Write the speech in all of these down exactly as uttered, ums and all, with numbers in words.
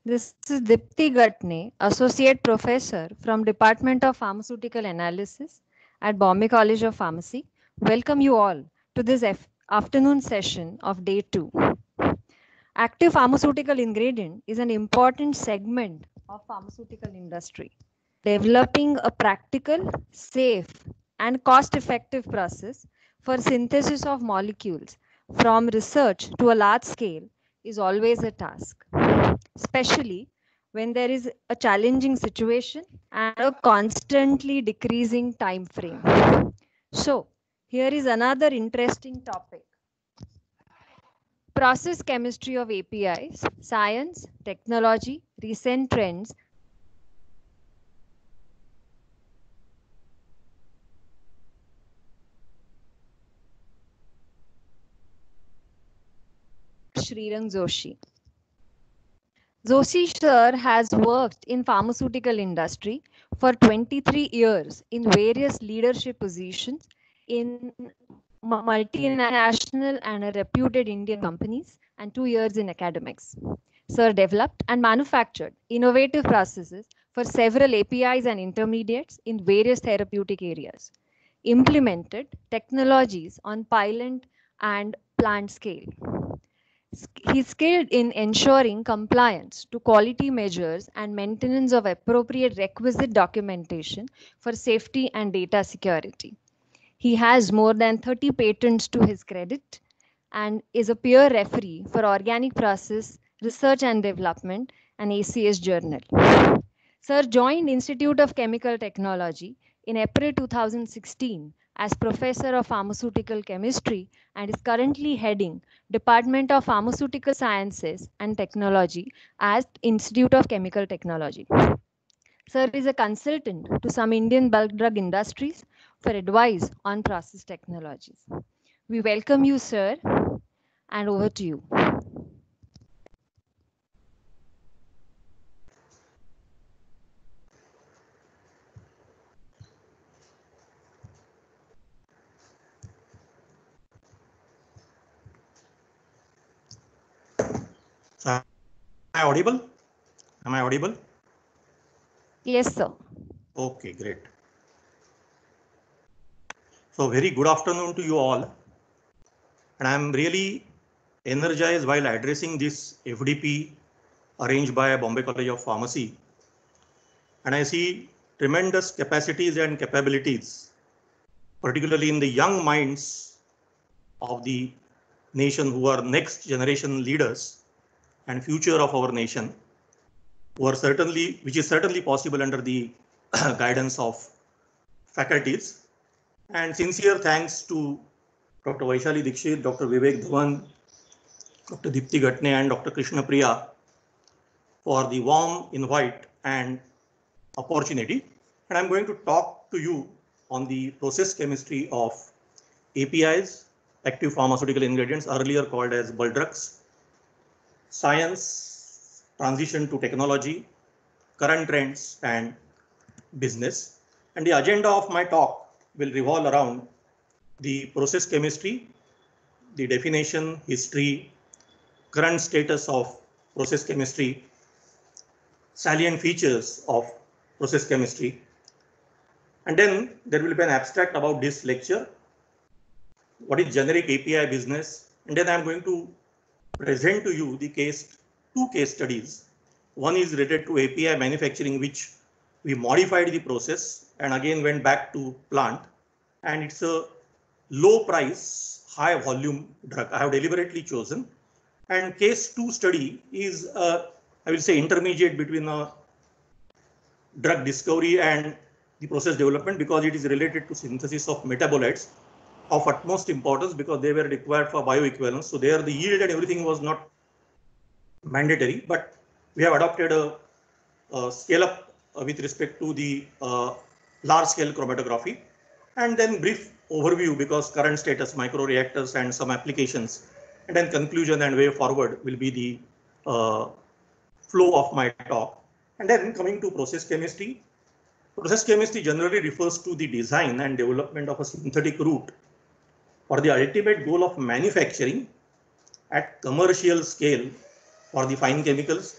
This is Dipti Gatne, Associate Professor from Department of Pharmaceutical Analysis at Bombay College of Pharmacy. Welcome you all to this afternoon session of day two. Active pharmaceutical ingredient is an important segment of pharmaceutical industry. Developing a practical, safe, and cost-effective process for synthesis of molecules from research to a large scale is always a task, especially when there is a challenging situation and a constantly decreasing time frame. So, here is another interesting topic. Process chemistry of A P Is, science, technology, recent trends, Srirang Joshi. Joshi sir has worked in pharmaceutical industry for twenty-three years in various leadership positions in multinational and reputed Indian companies and two years in academics. Sir developed and manufactured innovative processes for several A P Is and intermediates in various therapeutic areas, implemented technologies on pilot and plant scale. He is skilled in ensuring compliance to quality measures and maintenance of appropriate requisite documentation for safety and data security. He has more than thirty patents to his credit and is a peer referee for Organic Process Research and Development and A C S Journal. Sir joined Institute of Chemical Technology in April two thousand sixteen as Professor of Pharmaceutical Chemistry and is currently heading Department of Pharmaceutical Sciences and Technology at Institute of Chemical Technology. Sir is a consultant to some Indian bulk drug industries for advice on process technologies. We welcome you, sir, and over to you. So, am I audible? Am I audible? Yes, sir. Okay, great. So, very good afternoon to you all. And I am really energized while addressing this F D P arranged by Bombay College of Pharmacy. And I see tremendous capacities and capabilities, particularly in the young minds of the nation who are next generation leaders and future of our nation, who are certainly, which is certainly possible under the guidance of faculties. And sincere thanks to Doctor Vaishali Dikshit, Doctor Vivek Dhawan, Doctor Dipti Gatne, and Doctor Krishna Priya for the warm invite and opportunity. And I'm going to talk to you on the process chemistry of A P Is, active pharmaceutical ingredients, earlier called as bulk drugs, science, transition to technology, current trends, and business. And the agenda of my talk will revolve around the process chemistry, the definition, history, current status of process chemistry, salient features of process chemistry. And then there will be an abstract about this lecture. What is generic A P I business? And then I'm going to present to you the case, two case studies. One is related to A P I manufacturing, which we modified the process and again went back to plant. And it's a low price, high volume drug I have deliberately chosen. And case two study is, uh, I will say, intermediate between a drug discovery and the process development, because it is related to synthesis of metabolites of utmost importance because they were required for bioequivalence. So there the yield and everything was not mandatory, but we have adopted a, a scale up uh, with respect to the uh, large scale chromatography. And then brief overview because current status, micro reactors and some applications, and then conclusion and way forward will be the uh, flow of my talk. And then coming to process chemistry. Process chemistry generally refers to the design and development of a synthetic route for the ultimate goal of manufacturing at commercial scale for the fine chemicals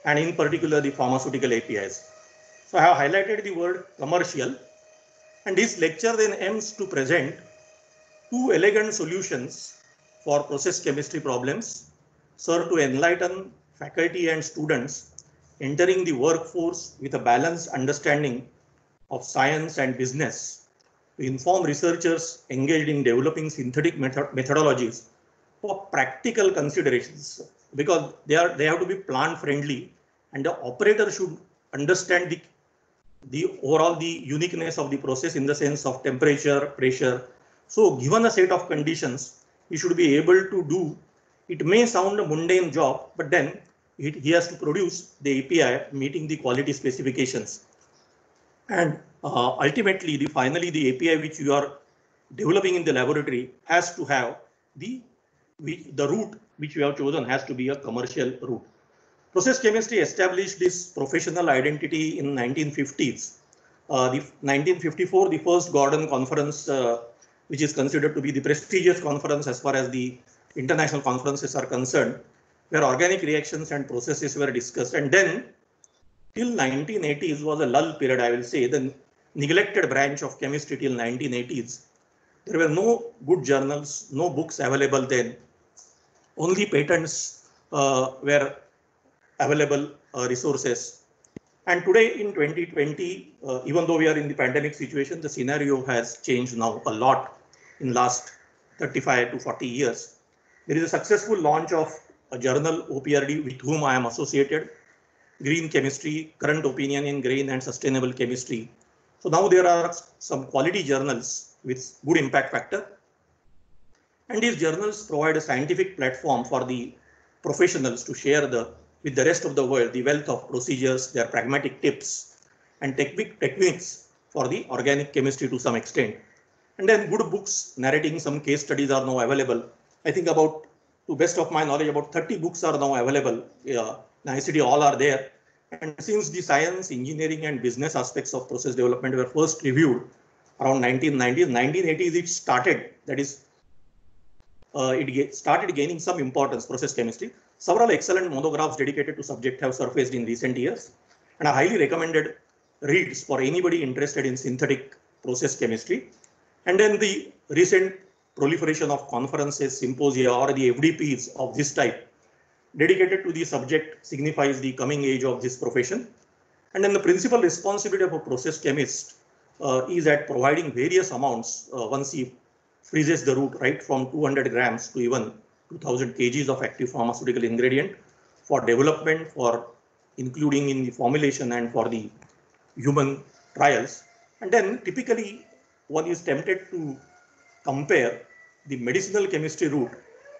and in particular the pharmaceutical A P Is. So I have highlighted the word commercial, and this lecture then aims to present two elegant solutions for process chemistry problems, serve to enlighten faculty and students entering the workforce with a balanced understanding of science and business, to inform researchers engaged in developing synthetic method methodologies for practical considerations, because they are they have to be plant friendly, and the operator should understand the the overall the uniqueness of the process in the sense of temperature, pressure. So given a set of conditions, he should be able to do, it may sound a mundane job, but then it, he has to produce the A P I meeting the quality specifications. And uh, ultimately, the finally the A P I which you are developing in the laboratory has to have the, the route which you have chosen has to be a commercial route. Process chemistry established this professional identity in nineteen fifties. Uh, the nineteen fifty-four, the first Gordon Conference, uh, which is considered to be the prestigious conference as far as the international conferences are concerned, where organic reactions and processes were discussed. And then till nineteen eighties was a lull period, I will say, the neglected branch of chemistry till nineteen eighties. There were no good journals, no books available then. Only patents uh, were available uh, resources. And today in twenty twenty, uh, even though we are in the pandemic situation, the scenario has changed now a lot in last thirty-five to forty years. There is a successful launch of a journal, O P R D, with whom I am associated, Green Chemistry, Current Opinion in Grain and Sustainable Chemistry. So now there are some quality journals with good impact factor. And these journals provide a scientific platform for the professionals to share the with the rest of the world the wealth of procedures, their pragmatic tips and techniques for the organic chemistry to some extent. And then good books narrating some case studies are now available. I think about, to best of my knowledge, about thirty books are now available. Yeah, in I C T all are there. And since the science, engineering and business aspects of process development were first reviewed around nineteen nineties, nineteen eighties it started, that is, uh, it started gaining some importance, process chemistry. Several excellent monographs dedicated to subject have surfaced in recent years, and are highly recommended reads for anybody interested in synthetic process chemistry. And then the recent proliferation of conferences, symposia, or the F D Ps of this type dedicated to the subject signifies the coming age of this profession. And then the principal responsibility of a process chemist uh, is at providing various amounts uh, once he freezes the route, right from two hundred grams to even two thousand kilograms of active pharmaceutical ingredient for development, for including in the formulation and for the human trials. And then typically one is tempted to compare the medicinal chemistry route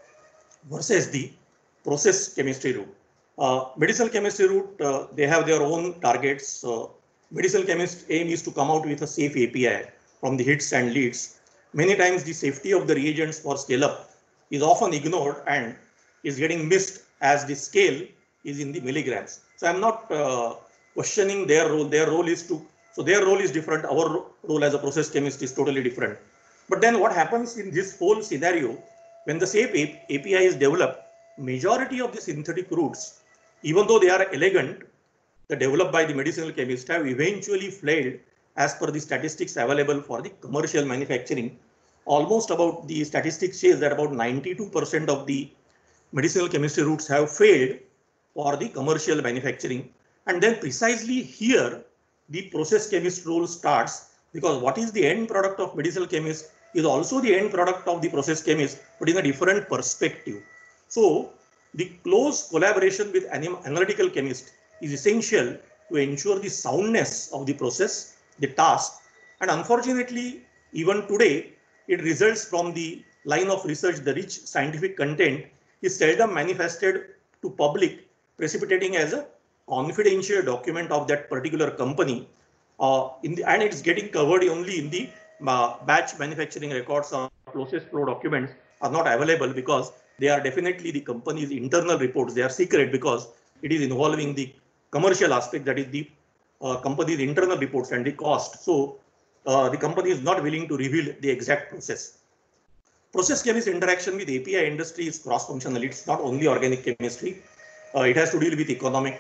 versus the process chemistry route. Uh, medicinal chemistry route, uh, they have their own targets. Uh, medicinal chemist aim is to come out with a safe A P I from the hits and leads. Many times the safety of the reagents for scale up is often ignored and is getting missed as the scale is in the milligrams. So I'm not uh, questioning their role. Their role is to, so their role is different. Our role as a process chemist is totally different. But then what happens in this whole scenario, when the safe A P I is developed, majority of the synthetic routes, even though they are elegant, the developed by the medicinal chemist, have eventually failed as per the statistics available for the commercial manufacturing. Almost about the statistics says that about ninety-two percent of the medicinal chemistry routes have failed for the commercial manufacturing. And then precisely here, the process chemist role starts, because what is the end product of medicinal chemist is also the end product of the process chemist, but in a different perspective. So the close collaboration with analytical chemist is essential to ensure the soundness of the process, the task. And unfortunately, even today, it results from the line of research, the rich scientific content is seldom manifested to public, precipitating as a confidential document of that particular company. Uh, in the, and it's getting covered only in the uh, batch manufacturing records or process flow documents are not available, because they are definitely the company's internal reports. They are secret because it is involving the commercial aspect, that is the uh, company's internal reports and the cost. So uh, the company is not willing to reveal the exact process. Process chemist interaction with A P I industry is cross-functional. It's not only organic chemistry. Uh, it has to deal with economics,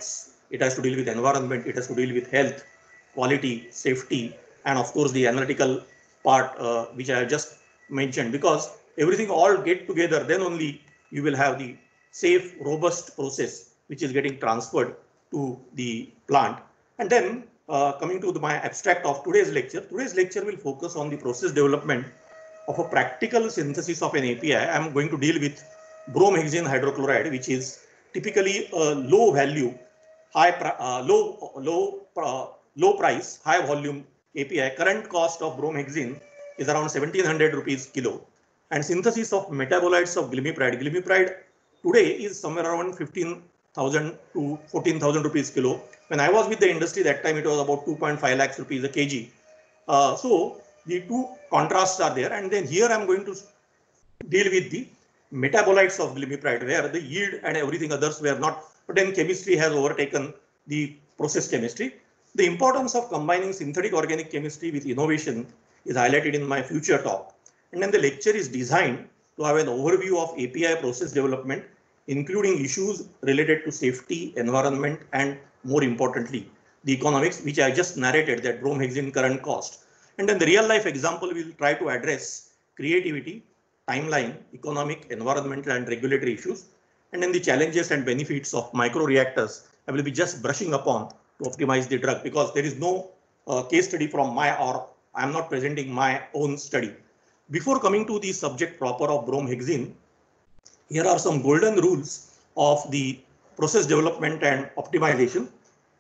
it has to deal with environment, it has to deal with health, quality, safety, and of course the analytical part uh, which I have just mentioned, because everything all get together, then only you will have the safe, robust process which is getting transferred to the plant. And then uh, coming to the, my abstract of today's lecture, today's lecture will focus on the process development of a practical synthesis of an A P I. I am going to deal with bromhexene hydrochloride, which is typically a low value, high, uh, low, low, uh, low price, high volume A P I. Current cost of bromhexene is around seventeen hundred rupees kilo, and synthesis of metabolites of glimepiride. Glimepiride today is somewhere around fifteen thousand to fourteen thousand rupees kilo. When I was with the industry, that time it was about two point five lakhs rupees a kg. Uh, so the two contrasts are there, and then here I am going to deal with the metabolites of glimepiride, where the yield and everything others were not, but then chemistry has overtaken the process chemistry. The importance of combining synthetic organic chemistry with innovation is highlighted in my future talk. And then the lecture is designed to have an overview of A P I process development, including issues related to safety, environment, and more importantly, the economics, which I just narrated, that bromhexene current cost. And then the real life example will try to address creativity, timeline, economic, environmental, and regulatory issues. And then the challenges and benefits of microreactors I will be just brushing upon to optimize the drug, because there is no uh, case study from my, or I am not presenting my own study. Before coming to the subject proper of bromhexene, here are some golden rules of the process development and optimization.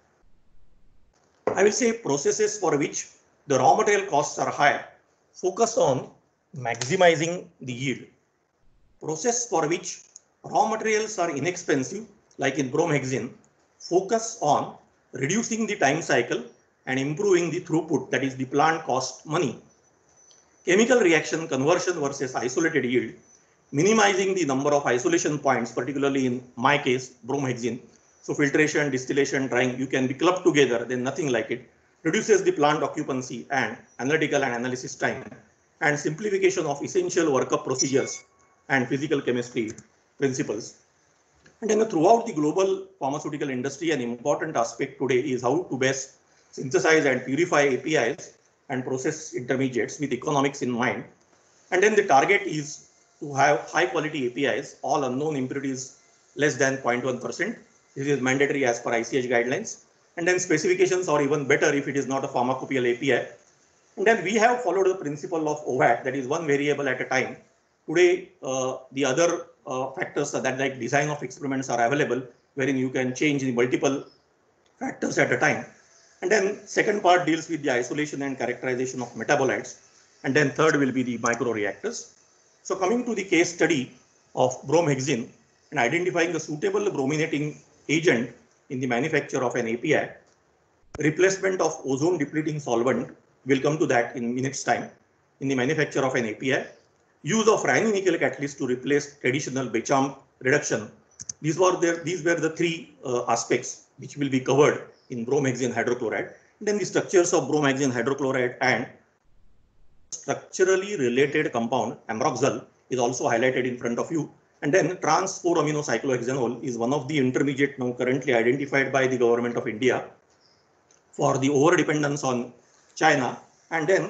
I will say processes for which the raw material costs are high, focus on maximizing the yield. Process for which raw materials are inexpensive, like in bromhexene, focus on reducing the time cycle and improving the throughput, that is the plant cost money. Chemical reaction conversion versus isolated yield, minimizing the number of isolation points, particularly in my case, bromhexene. So filtration, distillation, drying, you can be clubbed together, then nothing like it. Reduces the plant occupancy and analytical and analysis time, and simplification of essential workup procedures and physical chemistry principles. And then throughout the global pharmaceutical industry, an important aspect today is how to best synthesize and purify A P Is and process intermediates with economics in mind. And then the target is to have high quality A P Is, all unknown impurities less than zero point one percent. This is mandatory as per I C H guidelines. And then specifications are even better if it is not a pharmacopoeial A P I. And then we have followed the principle of O V A T, that is one variable at a time. Today, uh, the other uh, factors that like design of experiments are available, wherein you can change the multiple factors at a time. And then second part deals with the isolation and characterization of metabolites. And then third will be the microreactors. So coming to the case study of bromhexene and identifying the suitable brominating agent in the manufacture of an A P I, replacement of ozone depleting solvent, we'll come to that in minutes time, in the manufacture of an A P I, use of Raney-Nickel catalyst to replace traditional Bechamp reduction. These were the, these were the three uh, aspects which will be covered in bromhexene hydrochloride. And then the structures of bromhexene hydrochloride and structurally related compound ambroxol is also highlighted in front of you. And then trans four amino cyclohexanol is one of the intermediate now currently identified by the government of India for the over dependence on China. And then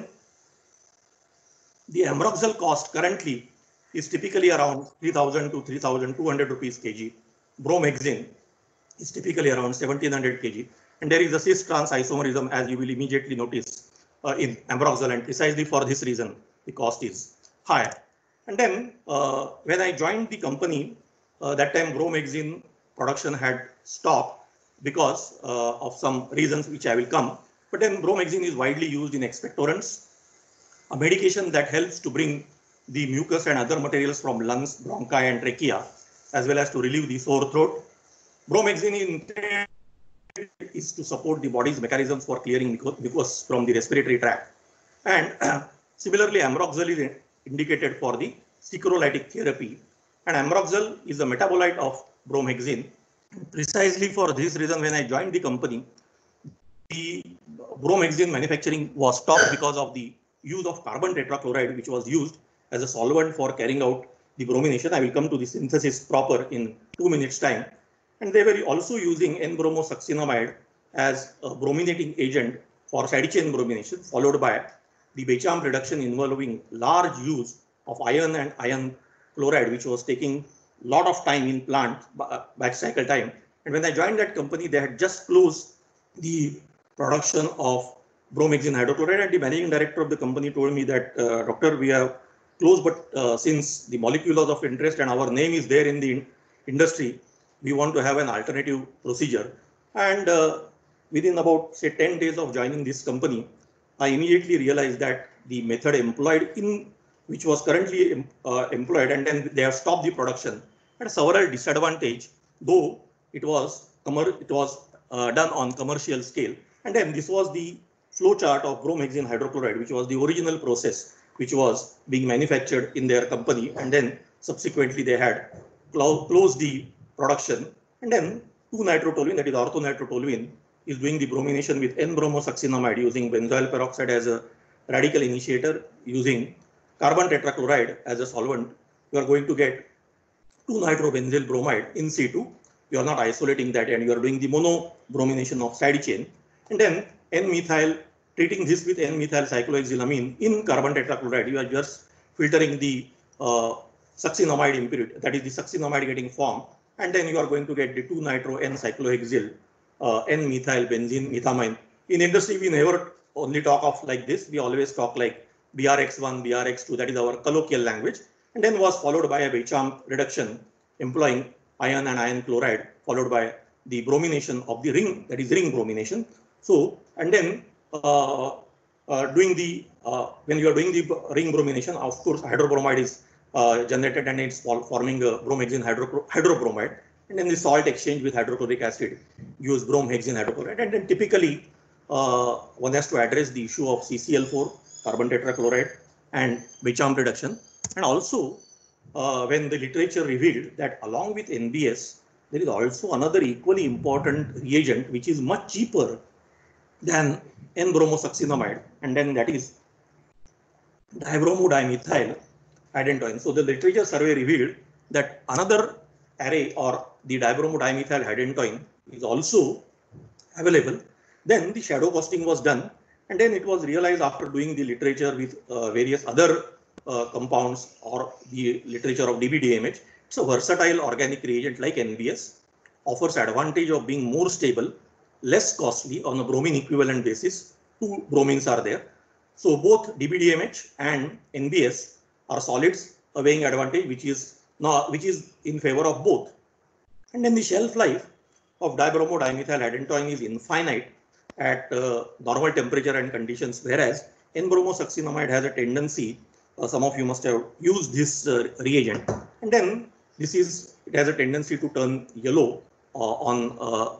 the ambroxol cost currently is typically around three thousand to three thousand two hundred rupees kg. Bromhexene is typically around seventeen hundred kg. And there is a cis trans isomerism, as you will immediately notice uh, in ambroxol, and precisely for this reason the cost is higher. And then uh, when I joined the company, uh, that time bromhexene production had stopped because uh, of some reasons which I will come. But then bromhexene is widely used in expectorants, a medication that helps to bring the mucus and other materials from lungs, bronchi, and trachea, as well as to relieve the sore throat. Bromhexene is to support the body's mechanisms for clearing mucus from the respiratory tract. And uh, similarly, ambroxol is indicated for the secrolytic therapy. And ambroxol is a metabolite of bromhexene. Precisely for this reason, when I joined the company, the bromhexene manufacturing was stopped because of the use of carbon tetrachloride, which was used as a solvent for carrying out the bromination. I will come to the synthesis proper in two minutes time. And they were also using N-bromosuccinimide as a brominating agent for side chain bromination, followed by the Bechamp reduction involving large use of iron and iron chloride, which was taking a lot of time in plant batch cycle time. And when I joined that company, they had just closed the production of bromhexene hydrochloride, and the managing director of the company told me that, uh, doctor, we have closed, but uh, since the molecule is of interest and our name is there in the in industry, we want to have an alternative procedure. And uh, within about say ten days of joining this company, I immediately realized that the method employed in which was currently uh, employed, and then they have stopped the production, had several disadvantage, though it was it was uh, done on commercial scale. And then this was the flow chart of bromhexene hydrochloride, which was the original process which was being manufactured in their company, and then subsequently they had closed the production, and then two nitrotoluene, that is orthonitrotoluene, is doing the bromination with N-bromosuccinimide using benzoyl peroxide as a radical initiator, using carbon tetrachloride as a solvent. You are going to get two nitrobenzyl bromide in situ. You are not isolating that, and you are doing the mono bromination of side chain, and then N-methyl, treating this with N-methyl cyclohexylamine in carbon tetrachloride. You are just filtering the uh, succinimide impurity, that is the succinimide getting formed, and then you are going to get the two nitro N cyclohexyl uh, N-methyl benzene methamine. In industry, we never only talk of like this. We always talk like B R X one, B R X two, that is our colloquial language, and then was followed by a Bechamp reduction employing iron and iron chloride, followed by the bromination of the ring, that is ring bromination. So, and then uh, uh, doing the, uh, when you are doing the ring bromination, of course, hydrobromide is uh, generated, and it's forming a bromhexene hydro hydrobromide. And then the salt exchange with hydrochloric acid use bromhexene hydrochloride. And then typically uh, one has to address the issue of C C L four, carbon tetrachloride, and Bechamp reduction. And also uh, when the literature revealed that along with N B S, there is also another equally important reagent which is much cheaper than N-bromosuccinimide, and then that is dibromodimethyl hydantoin. So the literature survey revealed that another array, or the dibromodimethyl hydantoin, is also available. Then the shadow costing was done, and then it was realized after doing the literature with uh, various other uh, compounds or the literature of D B D M H, it's a versatile organic reagent like N B S, offers advantage of being more stable, less costly on a bromine equivalent basis. Two bromines are there. So both D B D M H and N B S are solids, a weighing advantage which is not, which is in favor of both. And then the shelf life of dibromodimethyl hydantoin is infinite at uh, normal temperature and conditions, whereas N-bromosuccinimide has a tendency, uh, some of you must have used this uh, reagent, and then this is, it has a tendency to turn yellow uh, on uh,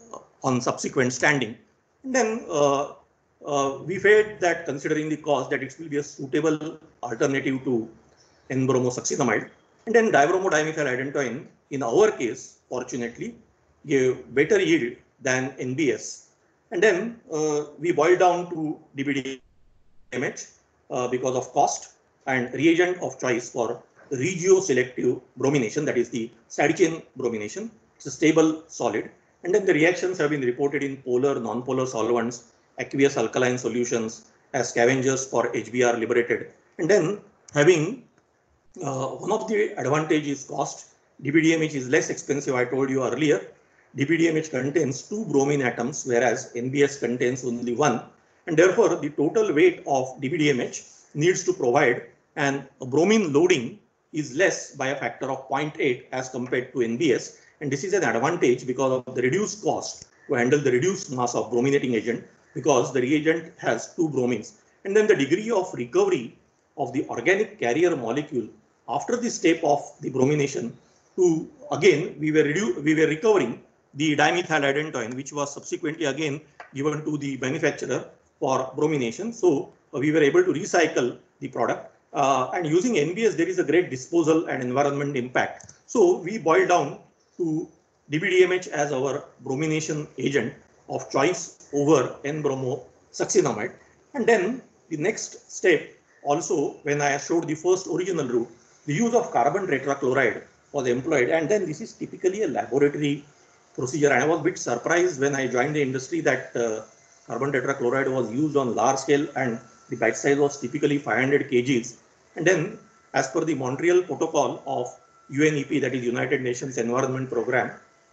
on subsequent standing. And then uh, uh, we felt that, considering the cost, that it will be a suitable alternative to N-bromosuccinimide. And then dibromodimethyl hydantoin, in our case, fortunately, gave better yield than N B S. And then uh, we boiled down to D B D M H uh, because of cost, and reagent of choice for regioselective bromination, that is the side chain bromination. It's a stable solid. And then the reactions have been reported in polar, non-polar solvents, aqueous alkaline solutions as scavengers for H B r liberated. And then having uh, one of the advantage is cost. D B D M H is less expensive, I told you earlier. D B D M H contains two bromine atoms, whereas N B S contains only one. And therefore, the total weight of D B D M H needs to provide an bromine loading is less by a factor of zero point eight as compared to N B S. And this is an advantage because of the reduced cost to handle the reduced mass of brominating agent, because the reagent has two bromines. And then the degree of recovery of the organic carrier molecule after the step of the bromination, to again we were we were recovering the dimethyl hydantoin, which was subsequently again given to the manufacturer for bromination. So uh, we were able to recycle the product, uh, and using N B S there is a great disposal and environment impact. So we boiled down to D B D M H as our bromination agent of choice over N-bromosuccinimide. And then the next step, also when I showed the first original route, the use of carbon tetrachloride was employed, and then this is typically a laboratory procedure. And I was a bit surprised when I joined the industry that uh, carbon tetrachloride was used on large scale and the batch size was typically five hundred kilograms. And then as per the Montreal Protocol of U N E P, that is United Nations Environment Program,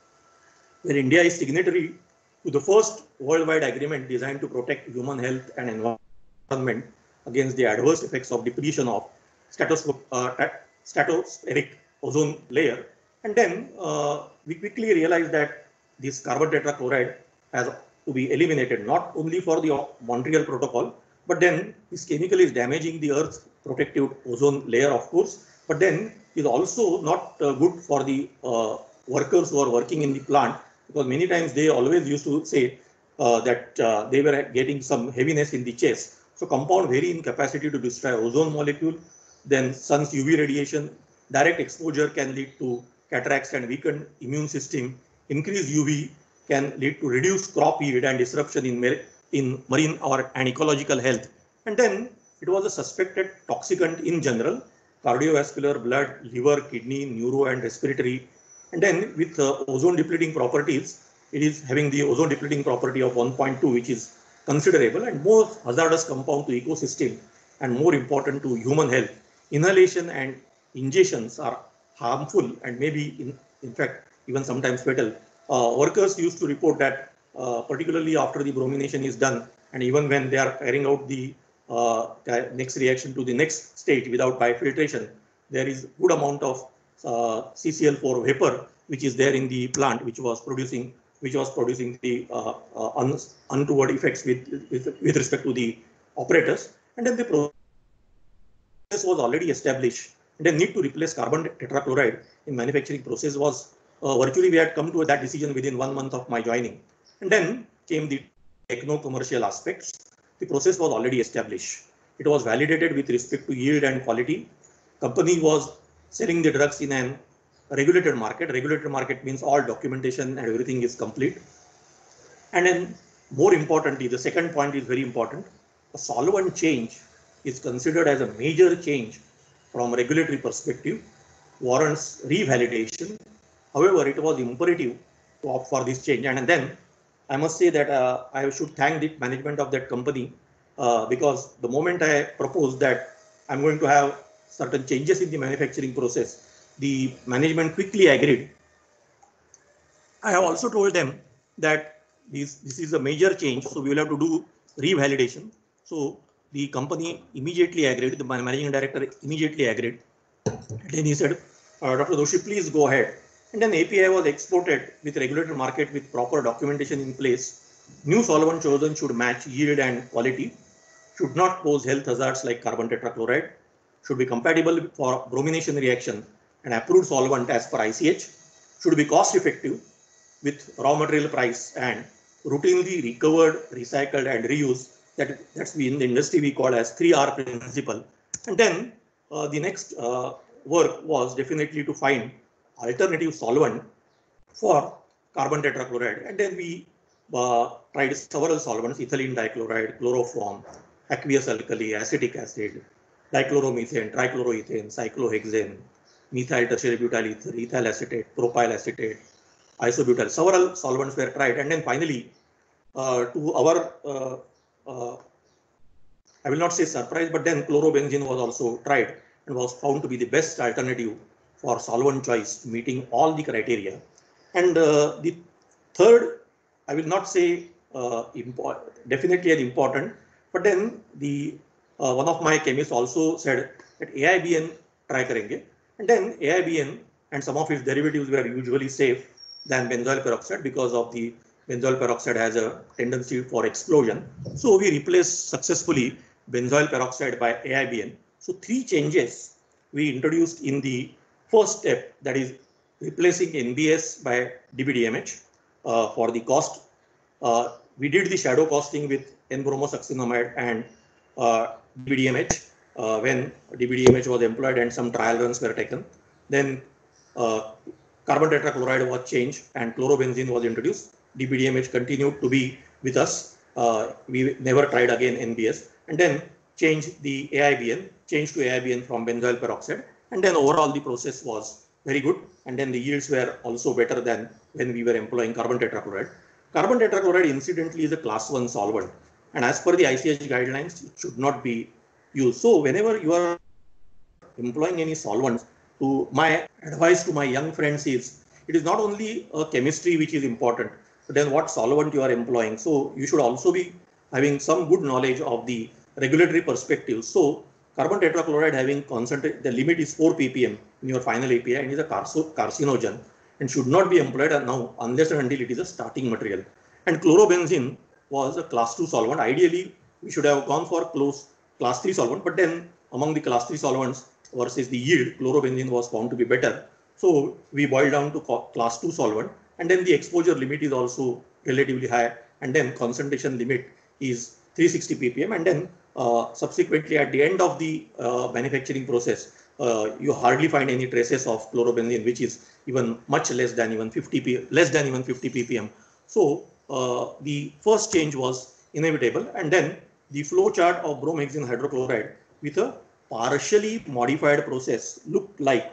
where India is signatory to the first worldwide agreement designed to protect human health and environment against the adverse effects of depletion of stratospheric, uh, stratospheric ozone layer. And then uh, we quickly realized that this carbon tetrachloride has to be eliminated, not only for the Montreal Protocol, but then this chemical is damaging the Earth's protective ozone layer, of course, but then is also not uh, good for the uh, workers who are working in the plant, because many times they always used to say uh, that uh, they were getting some heaviness in the chest. So compound vary in capacity to destroy ozone molecule. Then sun's U V radiation, direct exposure can lead to cataracts and weakened immune system. Increased U V can lead to reduced crop yield and disruption in, in marine or and ecological health. And then it was a suspected toxicant in general, cardiovascular, blood, liver, kidney, neuro and respiratory. And then with uh, ozone depleting properties, it is having the ozone depleting property of one point two, which is considerable and more hazardous compound to ecosystem and more important to human health. Inhalation and ingestions are harmful and maybe in, in fact even sometimes fatal. Uh, workers used to report that uh, particularly after the bromination is done and even when they are carrying out the uh, next reaction to the next stage without biofiltration, there is good amount of uh, C C L four vapor which is there in the plant, which was producing which was producing the uh, uh, un untoward effects with, with with respect to the operators. And then the process was already established. And the need to replace carbon tetrachloride in manufacturing process was uh, virtually we had come to that decision within one month of my joining. And then came the techno-commercial aspects. The process was already established. It was validated with respect to yield and quality. Company was selling the drugs in an regulated market. Regulated market means all documentation and everything is complete. And then more importantly, the second point is very important. A solvent change is considered as a major change from regulatory perspective, warrants revalidation. However, it was imperative to opt for this change. And then I must say that uh, I should thank the management of that company uh, because the moment I proposed that I'm going to have certain changes in the manufacturing process, the management quickly agreed. I have also told them that this, this is a major change, so we will have to do revalidation. So the company immediately agreed, the managing director immediately agreed. Then he said, uh, Doctor Doshi, please go ahead. And then A P I was exported with regulated market with proper documentation in place. New solvent chosen should match yield and quality, should not pose health hazards like carbon tetrachloride, should be compatible for bromination reaction and approved solvent as per I C H, should be cost effective with raw material price and routinely recovered, recycled and reused. That, that's in the industry we call as three R principle. And then uh, the next uh, work was definitely to find alternative solvent for carbon tetrachloride. And then we uh, tried several solvents, ethylene dichloride, chloroform, aqueous alkali, acetic acid, dichloromethane, trichloroethane, cyclohexane, methyl tertiary butyl ether, ethyl acetate, propyl acetate, isobutyl. Several solvents were tried. And then finally, uh, to our, uh, uh, I will not say surprise, but then chlorobenzene was also tried and was found to be the best alternative for solvent choice, meeting all the criteria. And uh, the third, I will not say uh, definitely as important, but then the uh, one of my chemists also said that A I B N try karenge, and then A I B N and some of its derivatives were usually safe than benzoyl peroxide because of the benzoyl peroxide has a tendency for explosion. So we replaced successfully benzoyl peroxide by A I B N. So three changes we introduced in the first step, that is replacing N B S by D B D M H uh, for the cost. Uh, we did the shadow costing with N-bromosuccinimide and uh, D B D M H uh, when D B D M H was employed and some trial runs were taken. Then uh, carbon tetrachloride was changed and chlorobenzene was introduced. D B D M H continued to be with us. Uh, we never tried again N B S, and then changed the A I B N, changed to A I B N from benzoyl peroxide. And then overall the process was very good. And then the yields were also better than when we were employing carbon tetrachloride. Carbon tetrachloride incidentally is a class one solvent. And as per the I C H guidelines, it should not be used. So whenever you are employing any solvents, to my advice to my young friends is, it is not only a chemistry which is important, but then what solvent you are employing. So you should also be having some good knowledge of the regulatory perspective. So carbon tetrachloride having concentrate, the limit is four p p m in your final A P I and is a carcinogen and should not be employed now unless and until it is a starting material. And chlorobenzene was a class two solvent. Ideally, we should have gone for close class three solvent, but then among the class three solvents versus the yield, chlorobenzene was found to be better. So we boiled down to class two solvent, and then the exposure limit is also relatively high, and then concentration limit is three hundred sixty p p m, and then uh, subsequently at the end of the uh, manufacturing process, uh, you hardly find any traces of chlorobenzene, which is even much less than even fifty p less than even fifty p p m. So uh, the first change was inevitable, and then the flow chart of bromhexene hydrochloride with a partially modified process looked like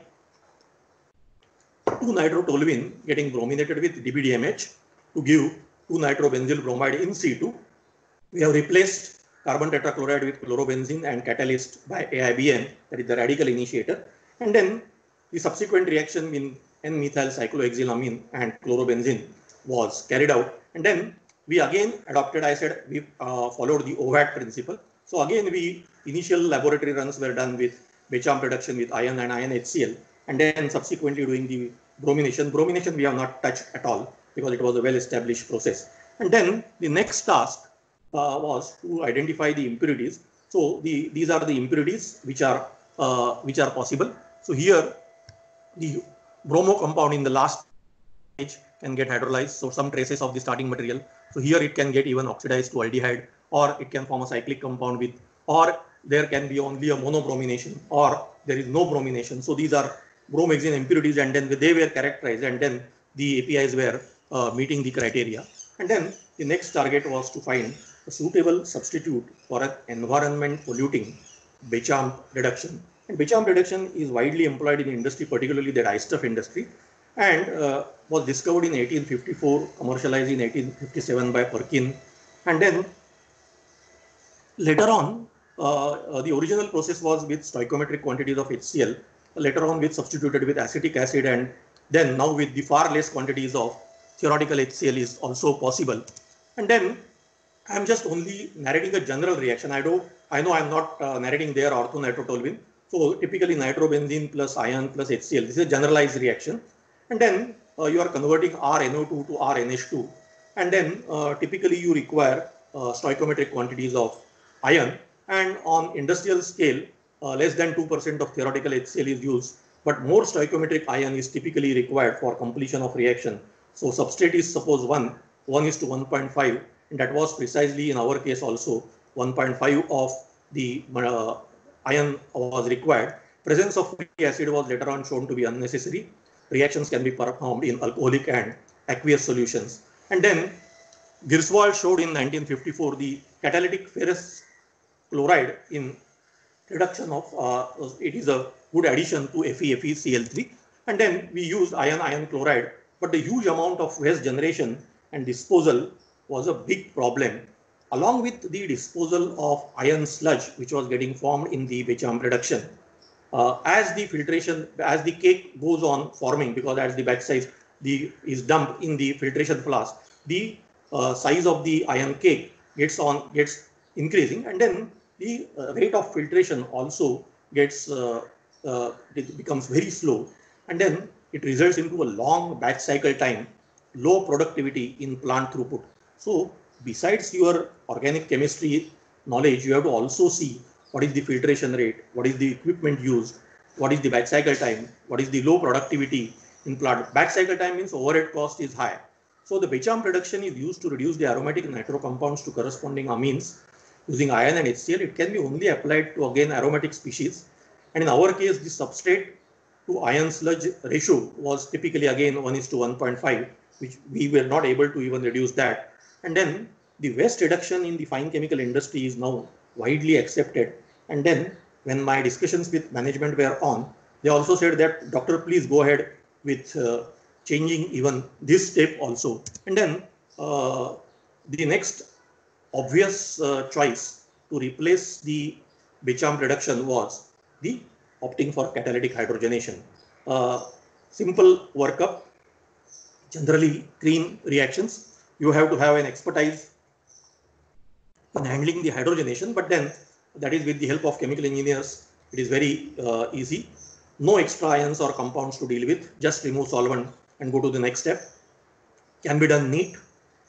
two nitrotoluene getting brominated with D B D M H to give two nitrobenzyl bromide in C two. We have replaced carbon tetrachloride with chlorobenzene and catalyst by A I B N, that is the radical initiator, and then the subsequent reaction in N-methyl cyclohexylamine and chlorobenzene was carried out, and then we again adopted, I said, we uh, followed the O V A T principle. So again, we initial laboratory runs were done with Bechamp reduction with iron and iron H C l, and then subsequently doing the bromination. Bromination we have not touched at all because it was a well-established process. And then the next task uh, was to identify the impurities. So the these are the impurities which are uh, which are possible. So here the bromo compound in the last stage can get hydrolyzed. So some traces of the starting material. So here it can get even oxidized to aldehyde, or it can form a cyclic compound with, or there can be only a monobromination, or there is no bromination. So these are bromhexene impurities, and then they were characterized, and then the A P Is were uh, meeting the criteria. And then the next target was to find a suitable substitute for an environment polluting Bechamp reduction. And Bechamp reduction is widely employed in industry, particularly the dyestuff industry, and uh, was discovered in eighteen fifty-four, commercialized in eighteen fifty-seven by Perkin. And then later on, uh, uh, the original process was with stoichiometric quantities of H C l, later on with substituted with acetic acid, and then now with the far less quantities of theoretical H C l is also possible. And then I'm just only narrating a general reaction. I do, I know I'm not uh, narrating their orthonitrotoluene. So typically nitrobenzene plus iron plus H C l, this is a generalized reaction. And then uh, you are converting R N O two to R N H two. And then uh, typically you require uh, stoichiometric quantities of iron, and on industrial scale, uh, less than two percent of theoretical H C l is used, but more stoichiometric iron is typically required for completion of reaction. So substrate is suppose one, one is to one point five, and that was precisely in our case also one point five of the uh, iron was required. Presence of uric acid was later on shown to be unnecessary. Reactions can be performed in alcoholic and aqueous solutions. And then Girswald showed in nineteen fifty-four the catalytic ferrous chloride in reduction of, uh, it is a good addition to F e F e C l three. And then we used iron iron chloride, but the huge amount of waste generation and disposal was a big problem, along with the disposal of iron sludge, which was getting formed in the Bechamp reduction. Uh, as the filtration, as the cake goes on forming, because as the batch size the, is dumped in the filtration flask, the uh, size of the iron cake gets on gets increasing, and then the uh, rate of filtration also gets uh, uh, it becomes very slow, and then it results into a long batch cycle time, low productivity in plant throughput. So besides your organic chemistry knowledge, you have to also see what is the filtration rate, what is the equipment used, what is the batch cycle time, what is the low productivity in plant. Batch cycle time means overhead cost is high. So the Bechamp reduction is used to reduce the aromatic nitro compounds to corresponding amines using iron and H C l. It can be only applied to again aromatic species. And in our case, the substrate to iron sludge ratio was typically again one is to one point five, which we were not able to even reduce that. And then the waste reduction in the fine chemical industry is now widely accepted. And then when my discussions with management were on, They also said that, doctor, please go ahead with uh, changing even this step also. And then uh, the next obvious uh, choice to replace the Béchamp reduction was the opting for catalytic hydrogenation. Uh, simple workup, generally clean reactions. You have to have an expertise in handling the hydrogenation, but then that is with the help of chemical engineers. It is very uh, easy. No extra ions or compounds to deal with. Just remove solvent and go to the next step. Can be done neat.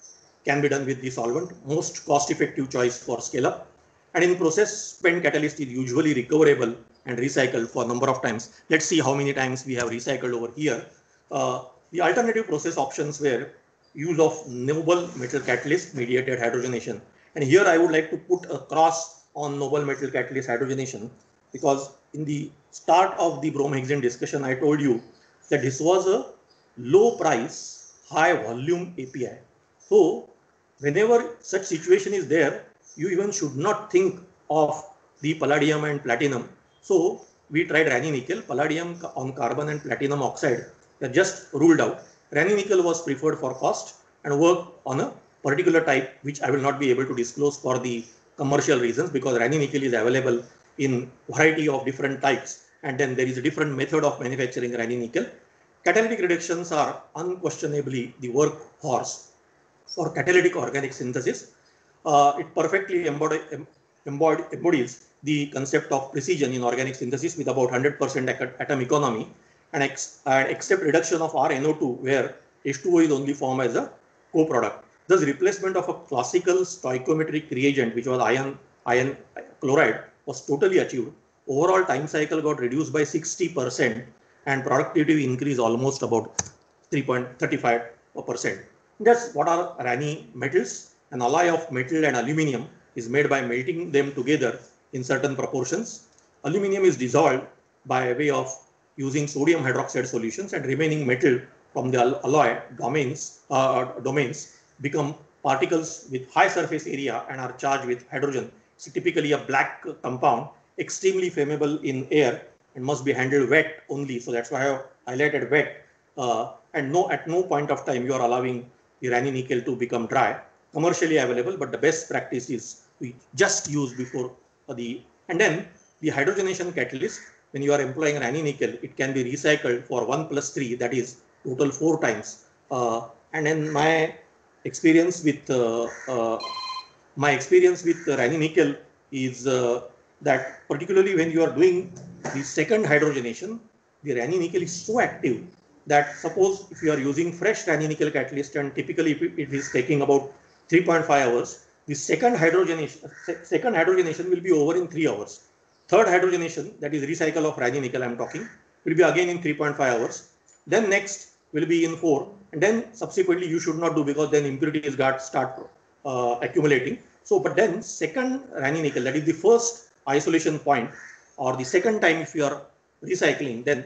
Can be done with the solvent. Most cost-effective choice for scale-up. And in process, spent catalyst is usually recoverable and recycled for a number of times. Let's see how many times we have recycled over here. Uh, the alternative process options were use of noble metal catalyst mediated hydrogenation. And here I would like to put a cross on noble metal catalyst hydrogenation, because in the start of the bromhexane discussion, I told you that this was a low price, high volume A P I. So whenever such situation is there, you even should not think of the palladium and platinum. So we tried Raney nickel, palladium on carbon and platinum oxide. They just ruled out. Raney nickel was preferred for cost and work on a particular type, which I will not be able to disclose for the commercial reasons, because Raney nickel is available in variety of different types, and then there is a different method of manufacturing Raney nickel. Catalytic reductions are unquestionably the workhorse for catalytic organic synthesis. Uh, it perfectly embody, embody, embodies the concept of precision in organic synthesis with about one hundred percent atom economy, and, ex, and except reduction of R N O two, where H two O is only formed as a co-product. Thus, replacement of a classical stoichiometric reagent, which was iron, iron chloride, was totally achieved. Overall time cycle got reduced by sixty percent and productivity increased almost about three point three five percent. That's what are Raney metals. An alloy of metal and aluminium is made by melting them together in certain proportions. Aluminium is dissolved by way of using sodium hydroxide solutions, and remaining metal from the alloy domains, uh, domains become particles with high surface area and are charged with hydrogen. It's typically a black compound, extremely flammable in air, and must be handled wet only. So that's why I have highlighted wet. Uh, and no, at no point of time you are allowing the Raney nickel to become dry. Commercially available, but the best practice is we just use before the, and then the hydrogenation catalyst, when you are employing Raney nickel, it can be recycled for one plus three, that is total four times. Uh, and then my experience with uh, uh, my experience with Raney nickel is uh, that particularly when you are doing the second hydrogenation, the Raney nickel is so active that suppose if you are using fresh Raney nickel catalyst, and typically it is taking about three point five hours, the second hydrogenation, second hydrogenation will be over in three hours. Third hydrogenation, that is recycle of Raney nickel I am talking, will be again in three point five hours. Then next will be in four, and then subsequently you should not do, because then impurities got start uh, accumulating. So, but then second Raney nickel, that is the first isolation point, or the second time if you are recycling, then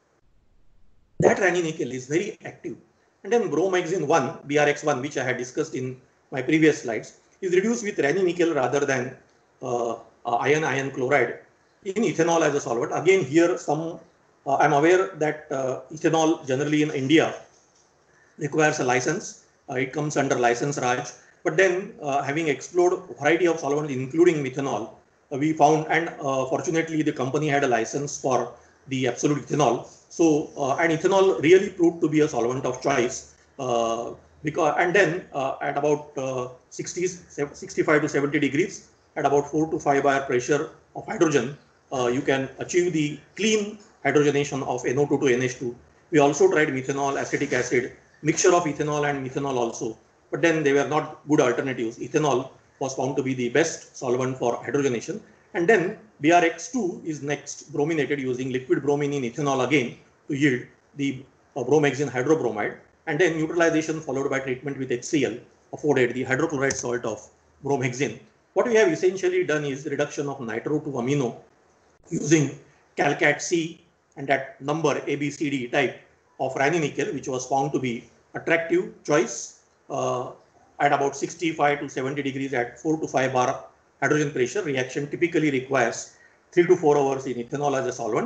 that Raney nickel is very active. And then bromhexane one, B R X one, which I had discussed in my previous slides, is reduced with Raney nickel rather than uh, uh, iron iron chloride in ethanol as a solvent. Again, here some uh, I'm aware that uh, ethanol generally in India requires a license. Uh, it comes under license Raj. But then uh, having explored a variety of solvents, including methanol, uh, we found, and uh, fortunately the company had a license for the absolute ethanol. So, uh, and ethanol really proved to be a solvent of choice. Uh, because, and then uh, at about uh, sixty, sixty-five to seventy degrees, at about four to five bar pressure of hydrogen, uh, you can achieve the clean hydrogenation of N O two to N H two. We also tried methanol, acetic acid, mixture of ethanol and methanol also, but then they were not good alternatives. Ethanol was found to be the best solvent for hydrogenation. And then B R X two is next brominated using liquid bromine in ethanol again to yield the uh, bromhexane hydrobromide. And then neutralization followed by treatment with H C l afforded the hydrochloride salt of bromhexane. What we have essentially done is reduction of nitro to amino using Calcat C and that number A B C D type of Raney nickel, which was found to be attractive choice uh, at about sixty-five to seventy degrees at four to five bar hydrogen pressure. Reaction typically requires three to four hours in ethanol as a solvent.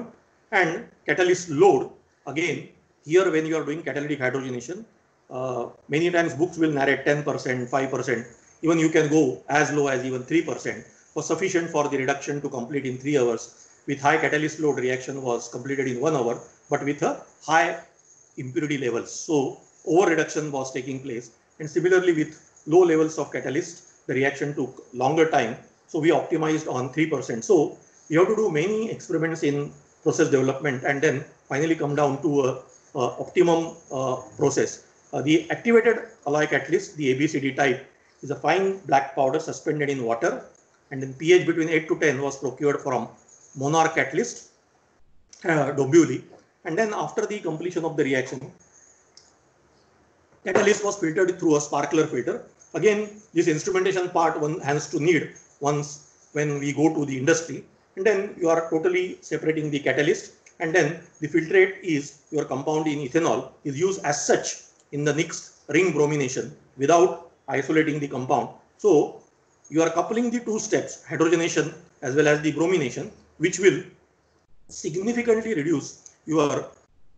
And catalyst load, again, here when you are doing catalytic hydrogenation, uh, many times books will narrate ten percent, five percent, even you can go as low as even three percent was sufficient for the reduction to complete in three hours. With high catalyst load, reaction was completed in one hour, but with a high impurity levels. So over reduction was taking place. And similarly with low levels of catalyst, the reaction took longer time. So we optimized on three percent. So you have to do many experiments in process development and then finally come down to a, a optimum uh, process. Uh, the activated alloy catalyst, the A B C D type, is a fine black powder suspended in water, and then pH between eight to ten was procured from Monarch catalyst, uh, Dombivli. And then after the completion of the reaction, catalyst was filtered through a sparkler filter. Again, this instrumentation part one has to need once when we go to the industry. And then you are totally separating the catalyst. And then the filtrate is your compound in ethanol is used as such in the next ring bromination without isolating the compound. So you are coupling the two steps, hydrogenation as well as the bromination, which will significantly reduce your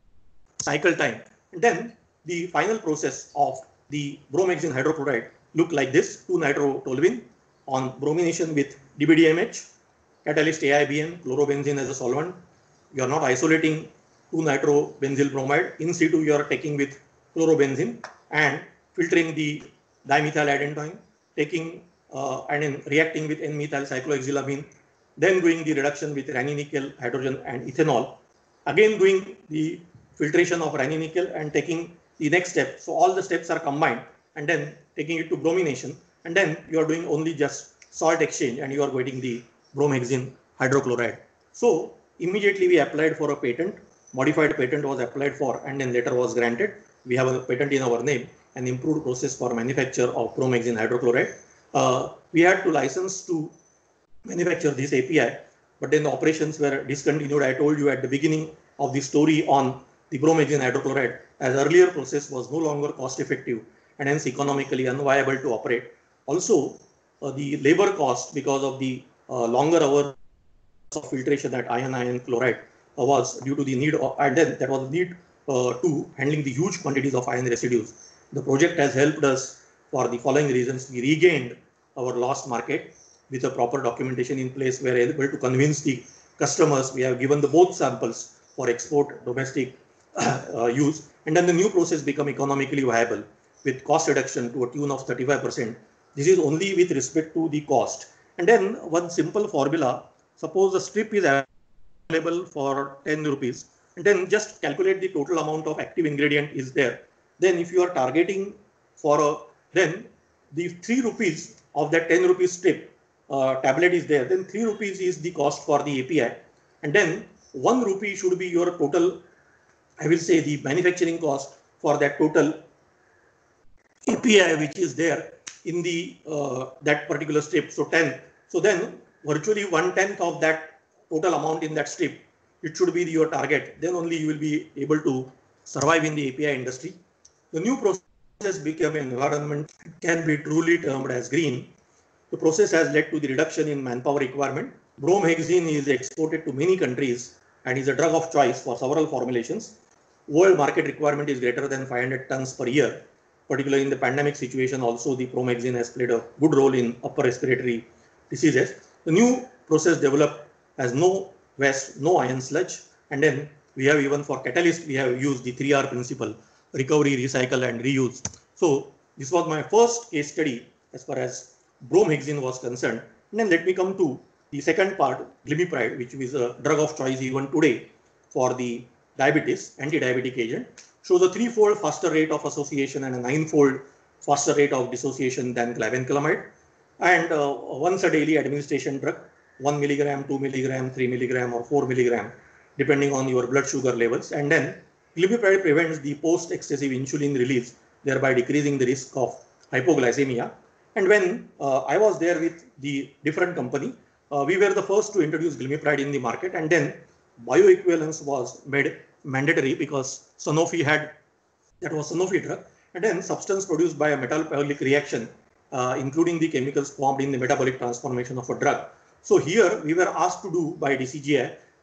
cycle time. And then the final process of the bromhexene hydrochloride look like this: two nitrotoluene on bromination with D B D M H, catalyst A I B N, chlorobenzene as a solvent. You are not isolating two nitrobenzyl bromide. In situ, you are taking with chlorobenzene and filtering the dimethyl adenine, taking uh, and then reacting with N-methyl cyclohexylamine, then doing the reduction with ranitidine, hydrogen and ethanol, again doing the filtration of ranitidine and taking the next step. So all the steps are combined and then taking it to bromination, and then you are doing only just salt exchange and you are getting the bromhexene hydrochloride. So immediately we applied for a patent, modified patent was applied for and then later was granted. We have a patent in our name, an improved process for manufacture of bromhexene hydrochloride. Uh, we had to license to manufacture this A P I, but then the operations were discontinued. I told you at the beginning of the story on the bromhexene hydrochloride, as earlier process was no longer cost effective and hence economically unviable to operate. Also, uh, the labor cost because of the uh, longer hours of filtration at iron-iron chloride uh, was due to the need of, and then there was a need uh, to handling the huge quantities of iron residues. The project has helped us for the following reasons. We regained our lost market with a proper documentation in place. We are able to convince the customers. We have given the both samples for export, domestic uh, use, and then the new process become economically viable with cost reduction to a tune of thirty-five percent. This is only with respect to the cost. And then one simple formula, suppose the strip is available for ten rupees, and then just calculate the total amount of active ingredient is there. Then if you are targeting for a, then the three rupees of that ten rupees strip uh, tablet is there, then three rupees is the cost for the A P I. And then one rupee should be your total, I will say the manufacturing cost for that total A P I which is there in the uh, that particular strip. So ten. So then virtually one tenth of that total amount in that strip, it should be your target. Then only you will be able to survive in the A P I industry. The new process became an environment can be truly termed as green. The process has led to the reduction in manpower requirement. Bromhexene is exported to many countries and is a drug of choice for several formulations. World market requirement is greater than five hundred tons per year. Particularly in the pandemic situation, also the bromhexene has played a good role in upper respiratory diseases. The new process developed has no waste, no iron sludge, and then we have even for catalyst, we have used the three R principle: recovery, recycle, and reuse. So this was my first case study as far as bromhexene was concerned. And then let me come to the second part, glimepiride, which is a drug of choice even today for the diabetes, anti-diabetic agent, shows a threefold faster rate of association and a ninefold faster rate of dissociation than glibenclamide. And uh, once a daily administration drug, one milligram, two milligram, three milligram, or four milligram, depending on your blood sugar levels. And then glimepiride prevents the post-excessive insulin release, thereby decreasing the risk of hypoglycemia. And when uh, I was there with the different company, uh, we were the first to introduce glimepiride in the market, and then bioequivalence was made mandatory because Sanofi had, that was Sanofi drug, and then substance produced by a metabolic reaction, uh, including the chemicals formed in the metabolic transformation of a drug. So here we were asked to do by D C G I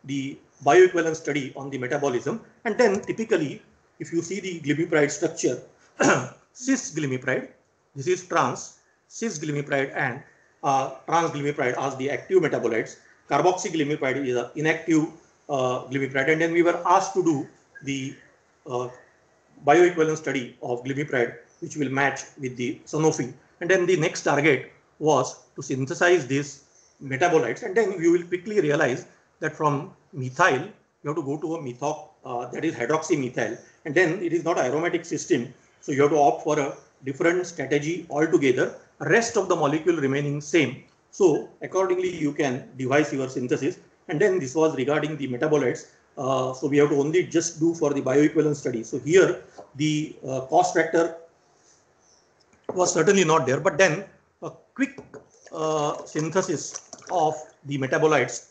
the bioequivalence study on the metabolism. And then typically, if you see the glimepiride structure, cis glimepiride, this is trans, cis glimepiride and uh, trans glimepiride as the active metabolites. Carboxy glimepiride is an inactive uh, glimepiride. And then we were asked to do the uh, bioequivalence study of glimepiride, which will match with the Sanofi. And then the next target was to synthesize these metabolites. And then you will quickly realize that from methyl, you have to go to a methox, uh, that is hydroxymethyl. And then it is not an aromatic system. So you have to opt for a different strategy altogether, rest of the molecule remaining same. So accordingly, you can devise your synthesis. And then this was regarding the metabolites. Uh, so we have to only just do for the bioequivalence study. So here the uh, cost factor was certainly not there, but then a quick uh, synthesis of the metabolites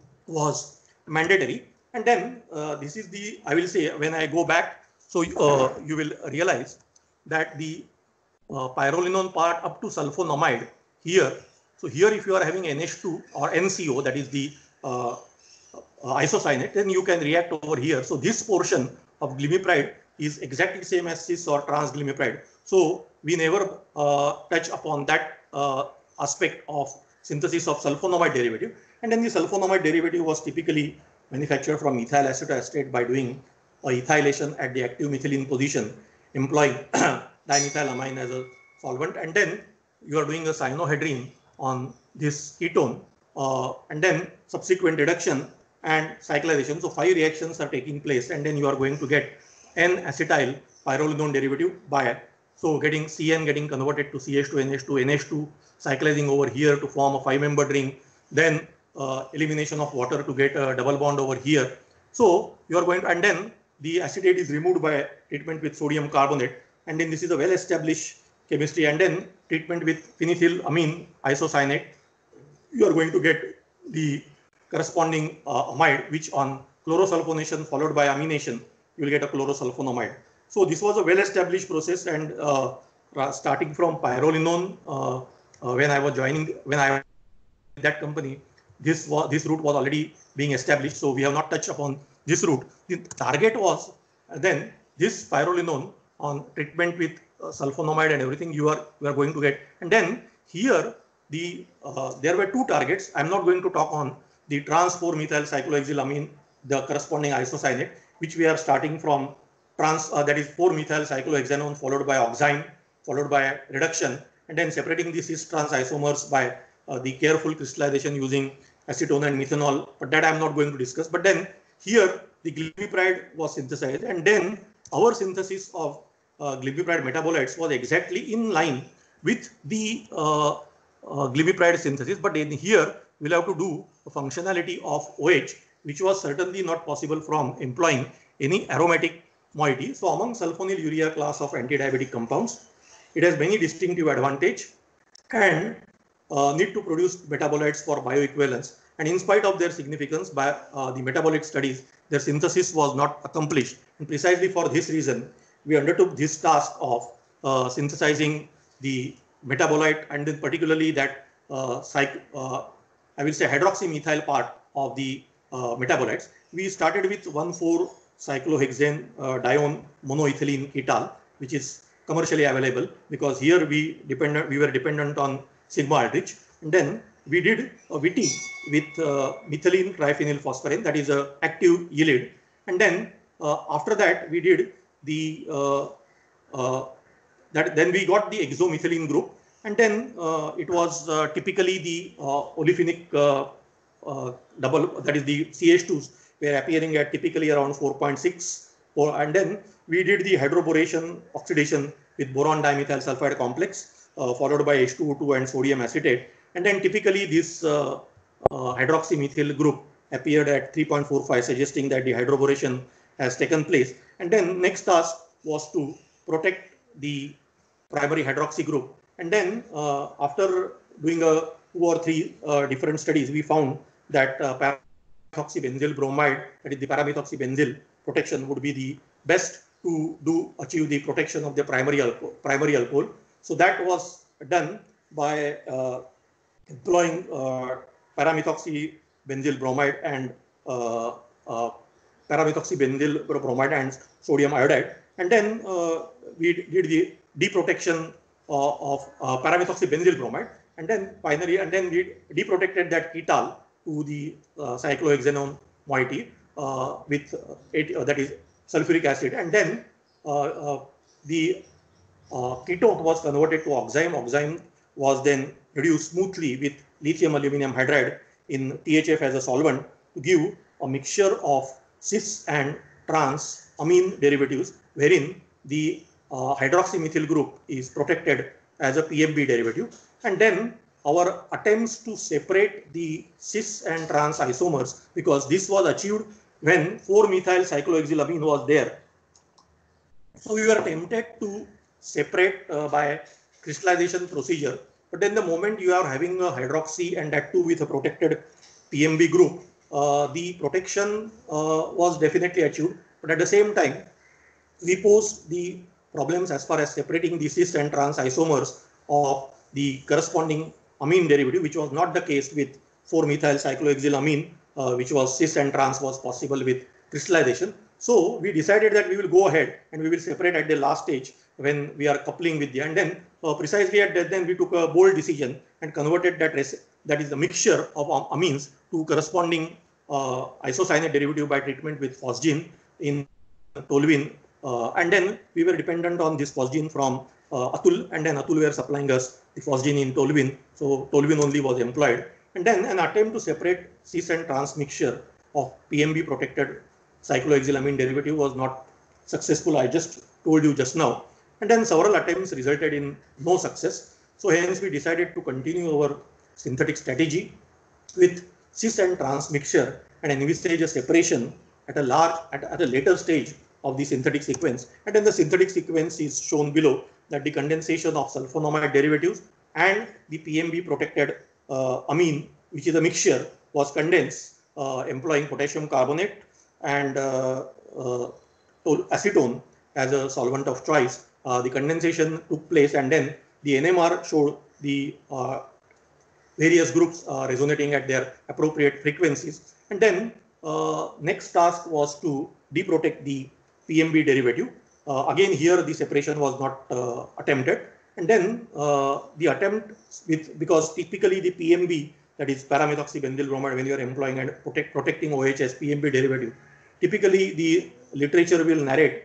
was mandatory. And then uh, this is the, I will say, when I go back, so uh, you will realize that the uh, pyrolinone part up to sulfonamide here. So here, if you are having N H two or N C O, that is the uh, Uh, isocyanate, then you can react over here. So this portion of glimepiride is exactly same as cis or trans glimepiride. So we never uh, touch upon that uh, aspect of synthesis of sulfonamide derivative. And then the sulfonamide derivative was typically manufactured from methyl acetoacetate by doing a ethylation at the active methylene position, employing dimethylamine as a solvent. And then you are doing a cyanohydrine on this ketone, uh, and then subsequent reduction and cyclization. So five reactions are taking place, and then you are going to get N-acetyl pyrolinone derivative by, so getting C N getting converted to C H two N H two, N H two cyclizing over here to form a five-membered ring, then uh, elimination of water to get a double bond over here. So you are going to, and then the acetate is removed by treatment with sodium carbonate, and then this is a well-established chemistry, and then treatment with phenethylamine isocyanate, you are going to get the corresponding uh, amide, which on chlorosulfonation followed by amination, you will get a chlorosulfonamide. So this was a well-established process, and uh, starting from pyrolinone, uh, uh, when I was joining, when I that company, this was this route was already being established. So we have not touched upon this route. The target was uh, then this pyrolinone on treatment with uh, sulfonamide and everything you are you are going to get. And then here the uh, there were two targets. I'm not going to talk on the trans four methyl cyclohexylamine, the corresponding isocyanate, which we are starting from trans, uh, that is four methyl cyclohexanone followed by oxime, followed by reduction, and then separating the cis trans isomers by uh, the careful crystallization using acetone and methanol. But that I'm not going to discuss. But then here the glimepiride was synthesized, and then our synthesis of uh, glimepiride metabolites was exactly in line with the uh, uh, glimepiride synthesis. But in here we'll have to do a functionality of O H, which was certainly not possible from employing any aromatic moiety. So among sulfonyl urea class of anti-diabetic compounds, it has many distinctive advantage and uh, need to produce metabolites for bioequivalence. And in spite of their significance, by uh, the metabolic studies, their synthesis was not accomplished. And precisely for this reason, we undertook this task of uh, synthesizing the metabolite, and then particularly that uh, psych, uh, I will say hydroxymethyl part of the uh, metabolites. We started with one four cyclohexane uh, dione monoethylene ketal, which is commercially available, because here we dependent we were dependent on sigma aldrich. And then we did a V T with uh, methylene triphenyl phosphorane, that is a active yelid. And then uh, after that we did the uh, uh, that then we got the exomethylene group. And then uh, it was uh, typically the uh, olefinic uh, uh, double, that is the C H twos were appearing at typically around four point six. Or, and then we did the hydroboration oxidation with boron dimethyl sulfide complex, uh, followed by H two O two and sodium acetate. And then typically this uh, uh, hydroxymethyl group appeared at three point four five, suggesting that the hydroboration has taken place. And then next task was to protect the primary hydroxy group. And then uh, after doing a two or three uh, different studies, we found that uh, paramethoxybenzyl bromide, that is the paramethoxybenzyl protection, would be the best to do achieve the protection of the primary alcohol. Primary alcohol. So that was done by uh, employing uh, paramethoxybenzyl bromide and uh, uh, paramethoxybenzyl bromide and sodium iodide. And then uh, we did the deprotection uh, of uh, paramethoxybenzyl bromide. And then finally, and then we deprotected that ketol to the uh, cyclohexanone moiety uh, with uh, eight, uh, that is sulfuric acid. And then uh, uh, the uh, ketone was converted to oxime. Oxime was then reduced smoothly with lithium aluminum hydride in T H F as a solvent to give a mixture of cis and trans amine derivatives, wherein the uh, hydroxymethyl group is protected as a P M B derivative. And then our attempts to separate the cis and trans isomers, because this was achieved when four methyl cyclohexylamine was there. So we were tempted to separate uh, by crystallization procedure. But then the moment you are having a hydroxy and that too with a protected P M B group, uh, the protection uh, was definitely achieved. But at the same time, we posed the problems as far as separating the cis and trans isomers of the corresponding amine derivative, which was not the case with four methyl cyclohexylamine, uh, which was cis and trans was possible with crystallization. So we decided that we will go ahead and we will separate at the last stage when we are coupling with the, and then uh, precisely at that, then we took a bold decision and converted that that is the mixture of amines to corresponding uh, isocyanate derivative by treatment with phosgene in toluene. Uh, and then we were dependent on this phosgene from uh, Atul, and then Atul were supplying us the phosgene in toluene. So toluene only was employed. And then an attempt to separate cis and trans mixture of P M B protected cyclohexylamine derivative was not successful. I just told you just now. And then several attempts resulted in no success. So hence we decided to continue our synthetic strategy with cis and trans mixture and envisage a separation at a large, at, at a later stage of the synthetic sequence. And then the synthetic sequence is shown below, that the condensation of sulfonamide derivatives and the P M B protected uh, amine, which is a mixture, was condensed uh, employing potassium carbonate and uh, uh, acetone as a solvent of choice. Uh, the condensation took place, and then the N M R showed the uh, various groups uh, resonating at their appropriate frequencies. And then uh, next task was to deprotect the P M B derivative. Uh, again, here the separation was not uh, attempted. And then uh, the attempt with, because typically the P M B, that is paramethoxybenzyl bromide, when you are employing and protect, protecting O H as P M B derivative, typically the literature will narrate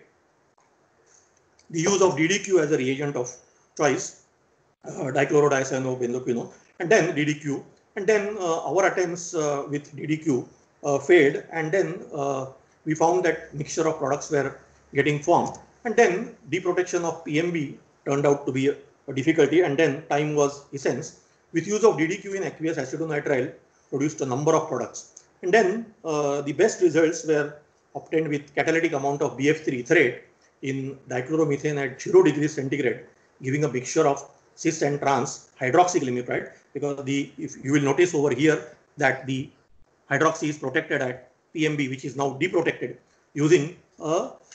the use of D D Q as a reagent of choice, uh, dichlorodicyanobenzoquinone, and then D D Q. And then uh, our attempts uh, with D D Q uh, failed, and then uh, we found that mixture of products were getting formed. And then deprotection of P M B turned out to be a, a difficulty, and then time was essence. With use of D D Q in aqueous acetonitrile produced a number of products. And then uh, the best results were obtained with catalytic amount of B F three ethyrate in dichloromethane at zero degrees centigrade, giving a mixture of cis and trans hydroxyglimepiride, because the, if you will notice over here that the hydroxy is protected at P M B, which is now deprotected using a,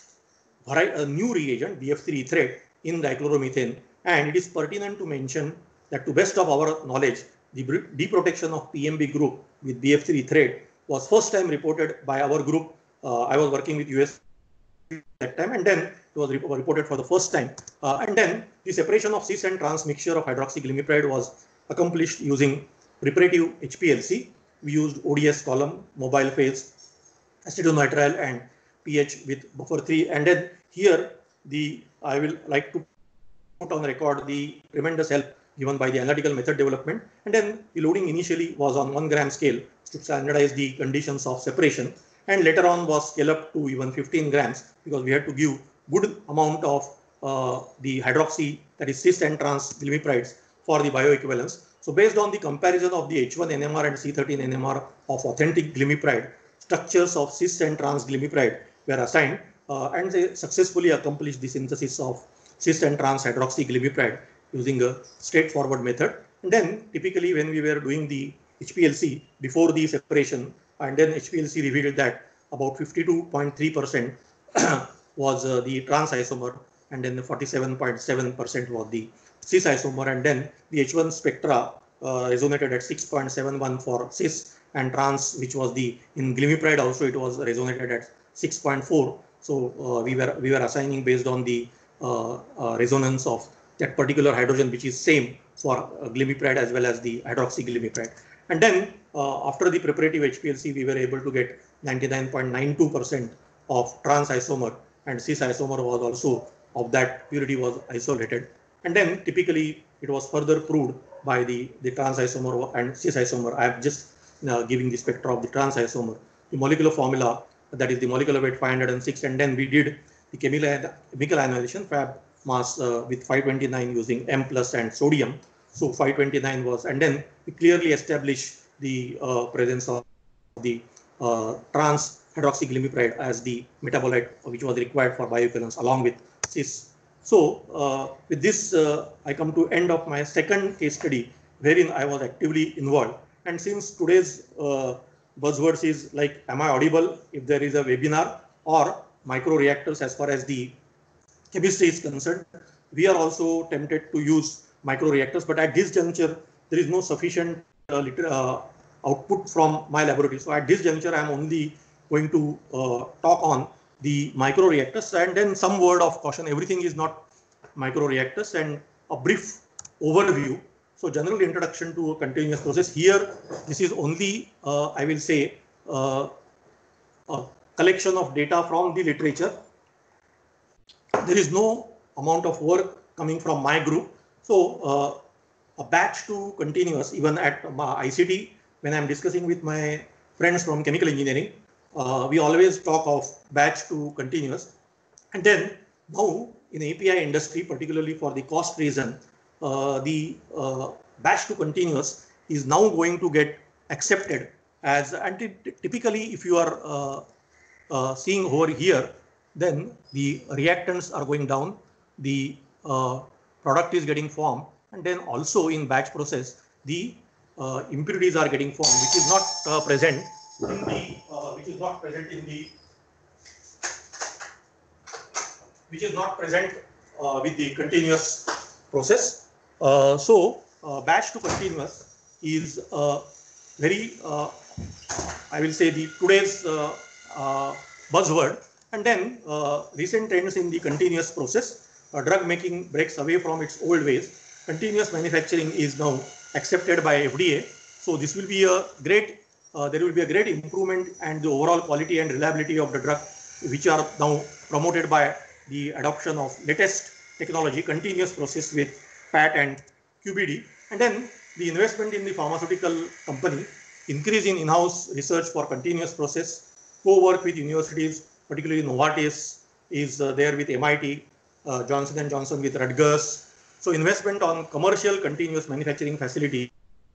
a new reagent B F three ethyrate in dichloromethane. And it is pertinent to mention that to best of our knowledge, the deprotection of P M B group with B F three ethyrate was first time reported by our group. Uh, I was working with U S that time, and then it was reported for the first time. Uh, and then the separation of cis and trans mixture of hydroxyglimepiride was accomplished using preparative H P L C. We used O D S column, mobile phase, acetonitrile, and pH with buffer three. And then here, the I will like to put on record the tremendous help given by the analytical method development. And then the loading initially was on one gram scale to standardize the conditions of separation, and later on was scaled up to even fifteen grams, because we had to give good amount of uh, the hydroxy, that is cis and trans glimepirides, for the bioequivalence. So based on the comparison of the H one N M R and C thirteen N M R of authentic glimepiride, structures of cis and trans glimepiride were assigned, uh, and they successfully accomplished the synthesis of cis and trans hydroxy glimepiride using a straightforward method. And then typically when we were doing the H P L C before the separation, and then H P L C revealed that about fifty-two point three percent was uh, the trans isomer, and then the forty-seven point seven percent was the cis isomer. And then the H one spectra uh, resonated at six point seven one for cis, and trans, which was the in glimepiride also it was resonated at six point four. So uh, we were we were assigning based on the uh, uh, resonance of that particular hydrogen, which is same for uh, glimepiride as well as the hydroxyglimepiride. And then uh, after the preparative H P L C, we were able to get ninety-nine point nine two percent of trans isomer, and cis isomer was also of that purity was isolated. And then typically it was further proved by the, the trans isomer and cis isomer. I am just uh, giving the spectra of the trans isomer. The molecular formula, that is the molecular weight five hundred six, and then we did the chemical, chemical ionization Fab mass uh, with five twenty-nine using M plus and sodium. So five twenty-nine was, and then we clearly established the uh, presence of the uh, trans hydroxyglimepiride as the metabolite which was required for bioequivalence along with cis. So uh, with this, uh, I come to end of my second case study wherein I was actively involved. And since today's uh, buzzwords is like, am I audible if there is a webinar, or microreactors as far as the chemistry is concerned, we are also tempted to use microreactors, but at this juncture, there is no sufficient uh, liter uh, output from my laboratory. So at this juncture, I am only going to uh, talk on the microreactors, and then some word of caution. Everything is not microreactors, and a brief overview. So general introduction to a continuous process. Here, this is only, uh, I will say, uh, a collection of data from the literature. There is no amount of work coming from my group. So uh, a batch to continuous, even at my I C T, when I'm discussing with my friends from chemical engineering, uh, we always talk of batch to continuous. And then now in A P I industry, particularly for the cost reason, uh, the uh, batch to continuous is now going to get accepted as, and typically if you are uh, uh, seeing over here, then the reactants are going down, the uh, product is getting formed, and then also in batch process, the uh, impurities are getting formed, which is not uh, present in the, uh, which is not present in the, which is not present uh, with the continuous process. Uh, so uh, batch to continuous is uh, very, uh, I will say, the today's uh, uh, buzzword. And then uh, recent trends in the continuous process, uh, drug making breaks away from its old ways. Continuous manufacturing is now accepted by F D A. So this will be a great, uh, there will be a great improvement and the overall quality and reliability of the drug, which are now promoted by the adoption of latest technology, continuous process with P A T and Q B D. And then the investment in the pharmaceutical company, increase in in-house research for continuous process, co-work with universities, particularly Novartis is uh, there with M I T, uh, Johnson and Johnson with Rutgers. So investment on commercial continuous manufacturing facility.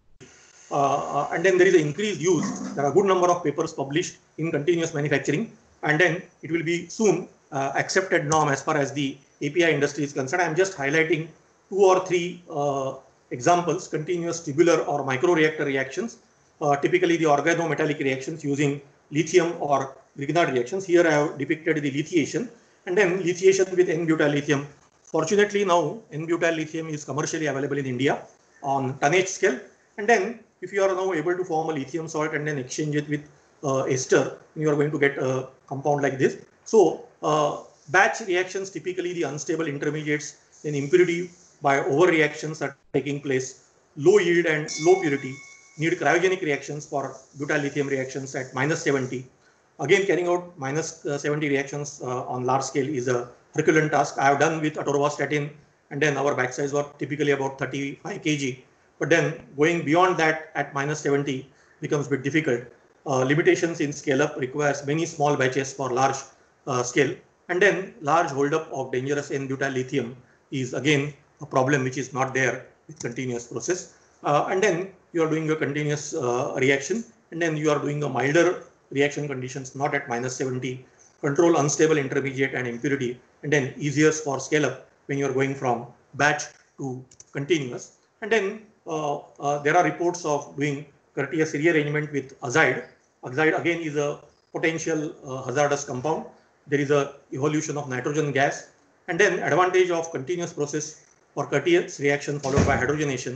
Uh, uh, and then there is an increased use. There are a good number of papers published in continuous manufacturing. And then it will be soon uh, accepted norm as far as the A P I industry is concerned. I am just highlighting two or three uh, examples, continuous tubular or microreactor reactions. Uh, typically the organometallic reactions using lithium or Grignard reactions. Here I have depicted the lithiation, and then lithiation with N-butyl lithium. Fortunately now N-butyl lithium is commercially available in India on tonnage scale. And then if you are now able to form a lithium salt and then exchange it with uh, ester, you are going to get a compound like this. So uh, batch reactions, typically the unstable intermediates, then impurity by overreactions are taking place, low yield and low purity, need cryogenic reactions for butyl lithium reactions at minus seventy. Again, carrying out minus seventy reactions uh, on large scale is a Herculean task. I have done with atorvastatin, and then our batch size was typically about thirty-five kilograms. But then going beyond that at minus seventy becomes a bit difficult. Uh, limitations in scale up requires many small batches for large uh, scale. And then large holdup of dangerous N-butyl lithium is again a problem which is not there with continuous process. Uh, and then you are doing a continuous uh, reaction, and then you are doing a milder reaction conditions, not at minus seventy, control unstable intermediate and impurity, and then easier for scale up when you are going from batch to continuous. And then uh, uh, there are reports of doing courteous rearrangement with azide. Azide again is a potential uh, hazardous compound. There is a evolution of nitrogen gas, and then advantage of continuous process for courteous reaction followed by hydrogenation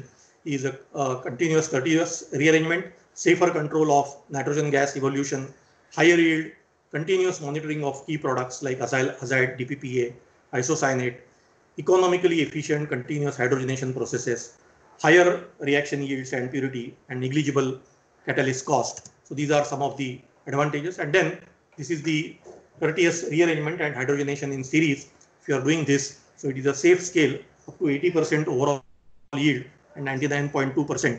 is a, a continuous, continuous rearrangement, safer control of nitrogen gas evolution, higher yield, continuous monitoring of key products like azide, D P P A, isocyanate, economically efficient continuous hydrogenation processes, higher reaction yields and purity, and negligible catalyst cost. So these are some of the advantages. And then this is the courteous rearrangement and hydrogenation in series. If you are doing this, so it is a safe scale up to eighty percent overall yield and ninety-nine point two percent.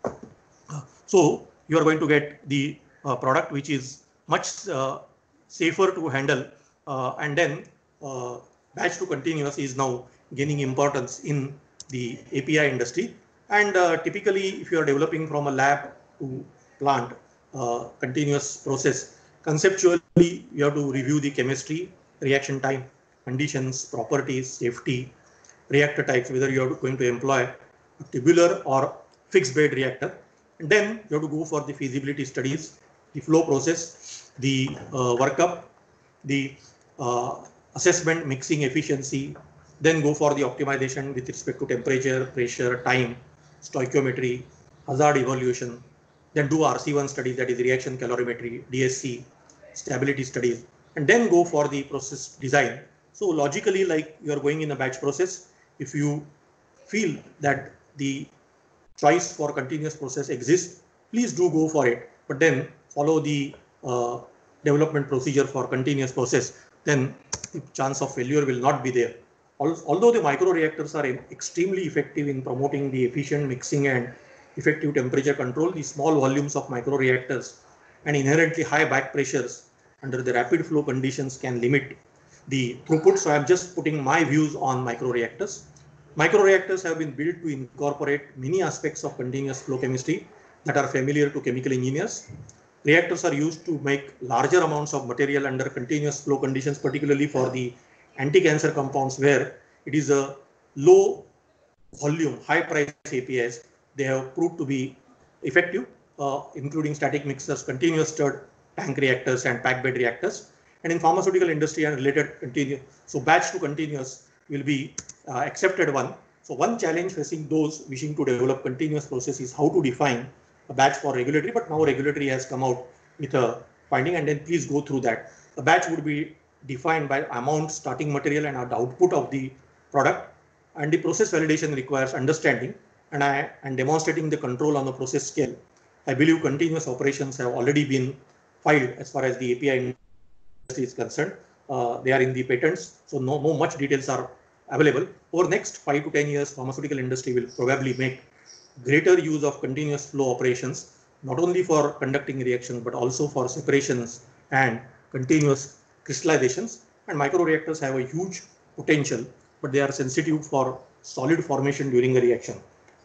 So you are going to get the uh, product which is much uh, safer to handle, uh, and then uh, batch to continuous is now gaining importance in the A P I industry. And uh, typically, if you are developing from a lab to plant uh, continuous process, conceptually you have to review the chemistry, reaction time, conditions, properties, safety, reactor types, whether you are going to employ a tubular or fixed bed reactor. And then you have to go for the feasibility studies, the flow process, the uh, workup, the uh, assessment, mixing efficiency, then go for the optimization with respect to temperature, pressure, time, stoichiometry, hazard evaluation, then do R C one studies, that is reaction calorimetry, D S C, stability studies, and then go for the process design. So logically, like you are going in a batch process, if you feel that the choice for continuous process exists, please do go for it, but then follow the uh, development procedure for continuous process, then the chance of failure will not be there. Although the microreactors are extremely effective in promoting the efficient mixing and effective temperature control, the small volumes of microreactors and inherently high back pressures under the rapid flow conditions can limit the throughput. So I'm just putting my views on microreactors. Microreactors have been built to incorporate many aspects of continuous flow chemistry that are familiar to chemical engineers. Reactors are used to make larger amounts of material under continuous flow conditions, particularly for the anti-cancer compounds where it is a low volume, high price A P Is. They have proved to be effective, uh, including static mixers, continuous stirred tank reactors, and packed bed reactors. And in pharmaceutical industry and related continuous, so batch to continuous will be uh, accepted one. So one challenge facing those wishing to develop continuous process is how to define a batch for regulatory, but now regulatory has come out with a finding, and then please go through that. A batch would be defined by amount, starting material, and the output of the product, and the process validation requires understanding and, I, and demonstrating the control on the process scale. I believe continuous operations have already been filed as far as the A P I industry is concerned. Uh, they are in the patents, so no, no much details are available. Over next five to ten years, pharmaceutical industry will probably make greater use of continuous flow operations, not only for conducting reactions, but also for separations and continuous crystallizations. And microreactors have a huge potential, but they are sensitive for solid formation during a reaction.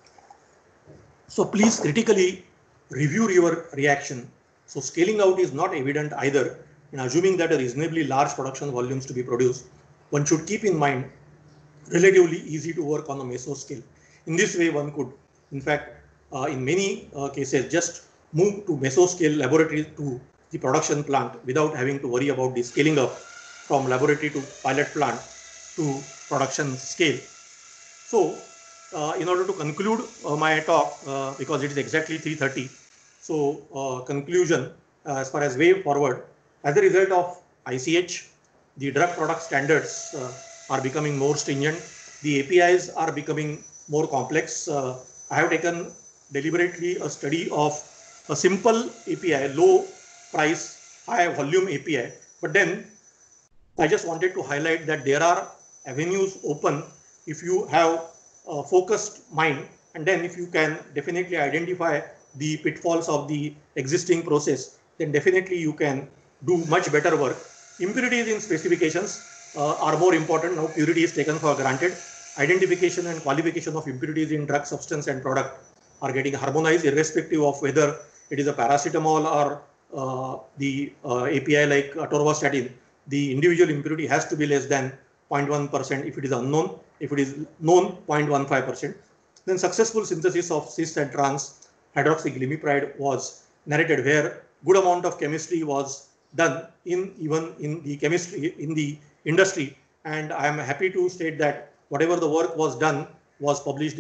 So please critically review your reaction. So scaling out is not evident either. In assuming that a reasonably large production volumes to be produced, one should keep in mind relatively easy to work on a meso scale. In this way, one could, in fact, uh, in many uh, cases, just move to meso scale laboratory to the production plant without having to worry about the scaling up from laboratory to pilot plant to production scale. So, uh, in order to conclude uh, my talk, uh, because it is exactly three thirty, so uh, conclusion uh, as far as way forward, as a result of I C H, the drug product standards uh, are becoming more stringent. The A P Is are becoming more complex. Uh, I have taken deliberately a study of a simple A P I, low price, high volume A P I. But then I just wanted to highlight that there are avenues open if you have a focused mind, and then if you can definitely identify the pitfalls of the existing process, then definitely you can do much better work. Impurities in specifications uh, are more important. Now purity is taken for granted. Identification and qualification of impurities in drug substance and product are getting harmonized irrespective of whether it is a paracetamol or uh, the uh, A P I like atorvastatin. The individual impurity has to be less than zero point one percent if it is unknown. If it is known, zero point one five percent. Then successful synthesis of cis and trans hydroxyglimepiride was narrated, where good amount of chemistry was done in even in the chemistry in the industry, and I am happy to state that whatever the work was done was published in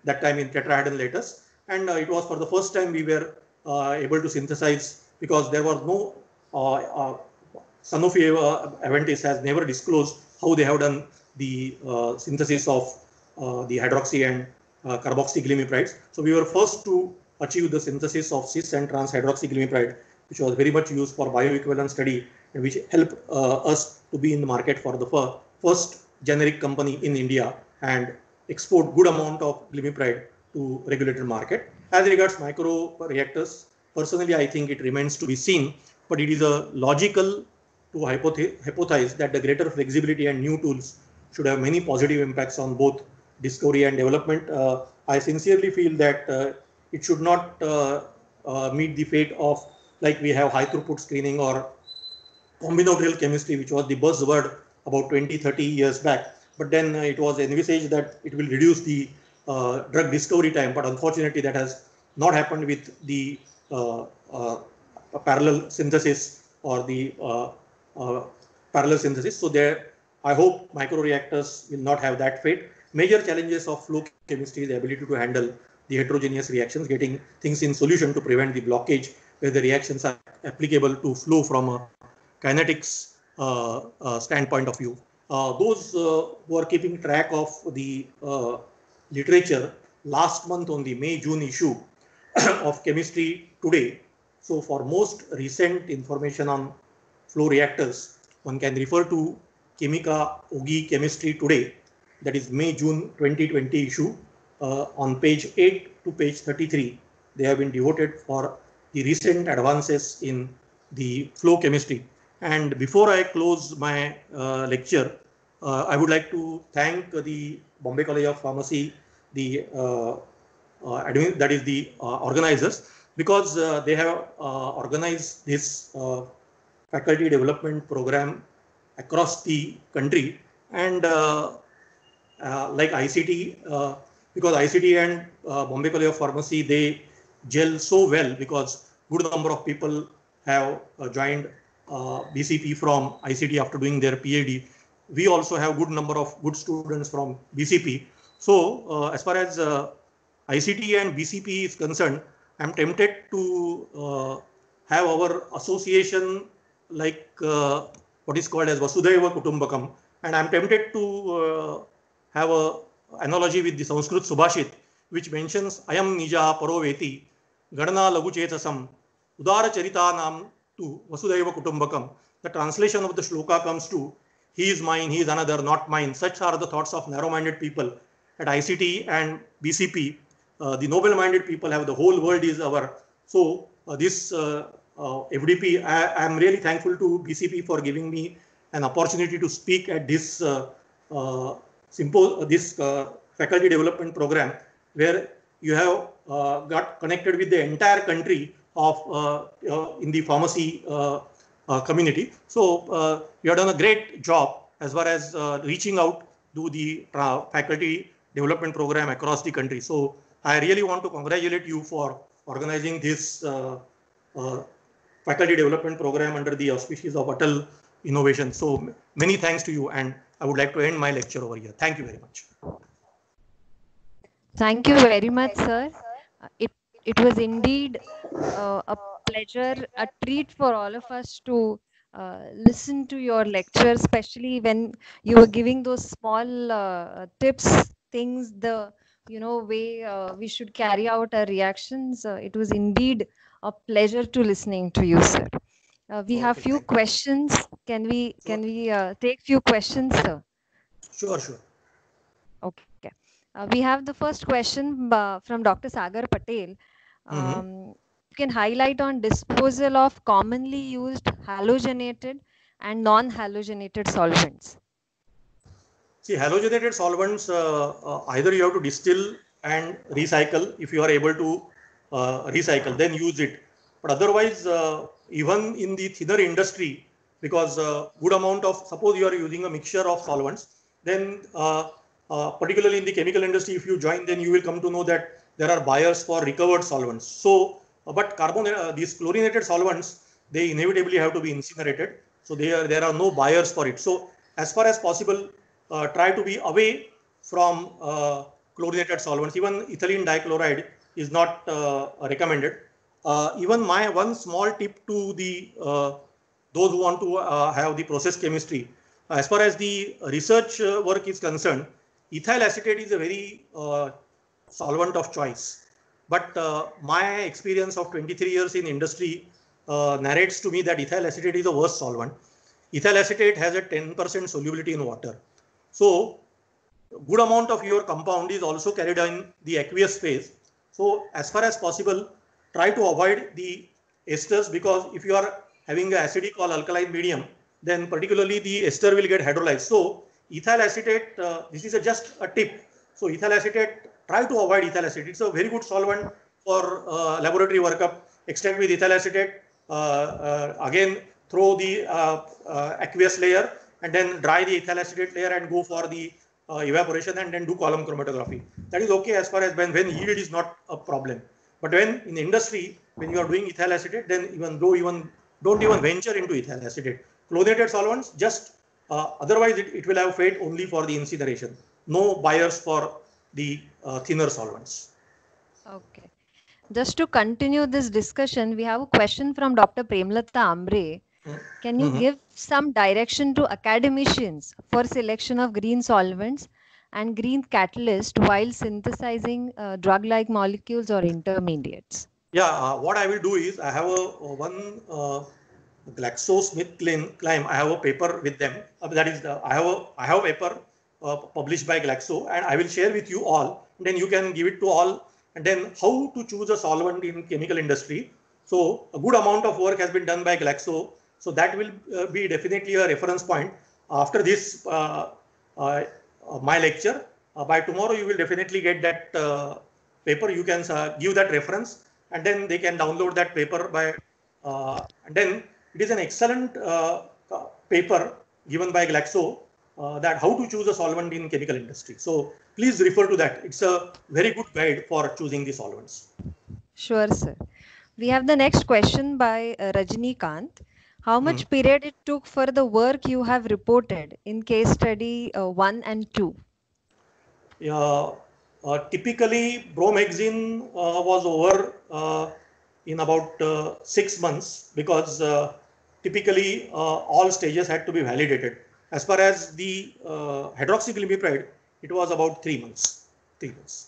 that time in tetrahedral lattice. And uh, it was for the first time we were uh, able to synthesize, because there was no, uh, uh, Sanofi uh, Aventis has never disclosed how they have done the uh, synthesis of uh, the hydroxy and uh, carboxyglimepirides. So we were first to achieve the synthesis of cis and trans hydroxyglimepiride, which was very much used for bioequivalent study, and which helped uh, us to be in the market for the fir first generic company in India and export good amount of glimepiride to regulated market. As regards micro reactors, personally, I think it remains to be seen, but it is a logical to hypothesize that the greater flexibility and new tools should have many positive impacts on both discovery and development. Uh, I sincerely feel that uh, it should not uh, uh, meet the fate of, like we have high throughput screening or combinatorial chemistry, which was the buzzword about twenty, thirty years back. But then uh, it was envisaged that it will reduce the uh, drug discovery time. But unfortunately, that has not happened with the uh, uh, parallel synthesis or the uh, uh, parallel synthesis. So there, I hope microreactors will not have that fate. Major challenges of flow chemistry is the ability to handle the heterogeneous reactions, getting things in solution to prevent the blockage, where the reactions are applicable to flow from a kinetics uh, uh, standpoint of view. Uh, those uh, who are keeping track of the uh, literature, last month on the May June issue of Chemistry Today. So for most recent information on flow reactors, one can refer to Chemica Ogi Chemistry Today, that is May June twenty twenty issue. Uh, on page eight to page thirty-three, they have been devoted for the recent advances in the flow chemistry. And before I close my uh, lecture, uh, I would like to thank the Bombay College of Pharmacy, the uh, uh, admin, that is the uh, organizers, because uh, they have uh, organized this uh, faculty development program across the country. And uh, uh, like I C T, uh, because I C T and uh, Bombay College of Pharmacy, they gel so well, because good number of people have uh, joined uh, B C P from I C T after doing their PhD. We also have good number of good students from B C P. So uh, as far as uh, I C T and B C P is concerned, I'm tempted to uh, have our association like uh, what is called as Vasudhaiva Kutumbakam, and I'm tempted to uh, have a analogy with the Sanskrit Subhashit, which mentions Ayam Nija Paroveti Gadana Laguchetasam Udara Charita Nam to Vasudhaiva Kutumbakam. The translation of the shloka comes to he is mine, he is another, not mine. Such are the thoughts of narrow-minded people at I C T and B C P. Uh, the noble-minded people have the whole world is our. So uh, this uh, uh, F D P, I, I am really thankful to B C P for giving me an opportunity to speak at this uh, uh, Simpo, this uh, faculty development program, where you have uh, got connected with the entire country of uh, uh, in the pharmacy uh, uh, community. So uh, you have done a great job as far as uh, reaching out to the uh, faculty development program across the country. So I really want to congratulate you for organizing this uh, uh, faculty development program under the auspices of Atal Innovation. So many thanks to you, and I would like to end my lecture over here. Thank you very much. Thank you very much, sir. Uh, It, it was indeed uh, a pleasure, a treat for all of us to uh, listen to your lecture, especially when you were giving those small uh, tips, things, the you know way uh, we should carry out our reactions. Uh, it was indeed a pleasure to listening to you, sir. Uh, we have Okay, few thank you. questions. Can we Sure. can we uh, take few questions, sir? Sure, sure. Okay. Uh, we have the first question uh, from Doctor Sagar Patel. Mm-hmm. Um, you can highlight on disposal of commonly used halogenated and non-halogenated solvents. See, halogenated solvents, uh, uh, either you have to distill and recycle. If you are able to uh, recycle, then use it. But otherwise, uh, even in the thinner industry, because uh, good amount of, suppose you are using a mixture of solvents, then uh, uh, particularly in the chemical industry, if you join, then you will come to know that there are buyers for recovered solvents. So, uh, but carbon, uh, these chlorinated solvents, they inevitably have to be incinerated. So they are, there are no buyers for it. So as far as possible, Uh, try to be away from uh, chlorinated solvents. Even ethylene dichloride is not uh, recommended. Uh, even my one small tip to the uh, those who want to uh, have the process chemistry, as far as the research uh, work is concerned, ethyl acetate is a very uh, solvent of choice. But uh, my experience of twenty-three years in industry uh, narrates to me that ethyl acetate is the worst solvent. Ethyl acetate has a ten percent solubility in water. So good amount of your compound is also carried in the aqueous phase. So as far as possible, try to avoid the esters, because if you are having an acidic or alkaline medium, then particularly the ester will get hydrolyzed. So ethyl acetate, uh, this is a just a tip. So ethyl acetate, try to avoid ethyl acetate. It's a very good solvent for uh, laboratory workup. Extract with ethyl acetate, uh, uh, again throw the uh, uh, aqueous layer and then dry the ethyl acetate layer and go for the uh, evaporation and then do column chromatography. That is okay as far as when, when yield is not a problem. But when in the industry, when you are doing ethyl acetate, then even though even don't even venture into ethyl acetate. Chlorinated solvents, just uh, otherwise it, it will have fate only for the incineration. No buyers for the uh, thinner solvents. Okay. Just to continue this discussion, we have a question from Doctor Premlata Ambre. Can you mm-hmm. give some direction to academicians for selection of green solvents and green catalyst while synthesizing uh, drug-like molecules or intermediates? Yeah, uh, what I will do is I have a, a one uh, GlaxoSmithKline. I have a paper with them. Uh, that is, the, I have a I have a paper uh, published by Glaxo, and I will share with you all. Then you can give it to all. And then how to choose a solvent in chemical industry. So a good amount of work has been done by Glaxo. So that will uh, be definitely a reference point. After this, uh, uh, uh, my lecture, uh, by tomorrow you will definitely get that uh, paper. You can uh, give that reference, and then they can download that paper by. Uh, and then it is an excellent uh, paper given by Glaxo uh, that how to choose a solvent in chemical industry. So please refer to that. It's a very good guide for choosing the solvents. Sure, sir. We have the next question by uh, Rajini Kant. How much hmm. period it took for the work you have reported in case study uh, one and two? Yeah, uh, typically bromhexine uh, was over uh, in about uh, six months because uh, typically uh, all stages had to be validated. As far as the uh, hydroxyglimepiride, it was about three months. Three months.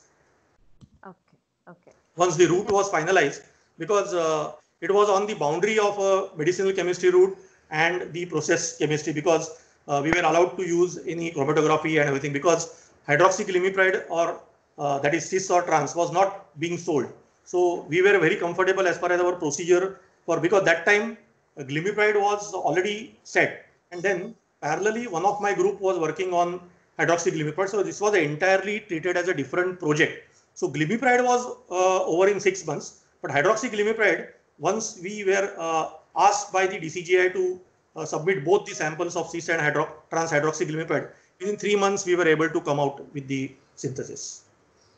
Okay. Okay. Once the route was finalized, because uh, it was on the boundary of a medicinal chemistry route and the process chemistry, because uh, we were allowed to use any chromatography and everything, because hydroxyglimepiride or uh, that is cis or trans was not being sold. So we were very comfortable as far as our procedure for, because that time uh, glimepiride was already set, and then parallelly one of my group was working on hydroxyglimepiride. So this was entirely treated as a different project. So glimepiride was uh, over in six months, but hydroxyglimepiride, once we were uh, asked by the D C G I to uh, submit both the samples of cis and hydro trans hydroxyglimepiride, within three months we were able to come out with the synthesis.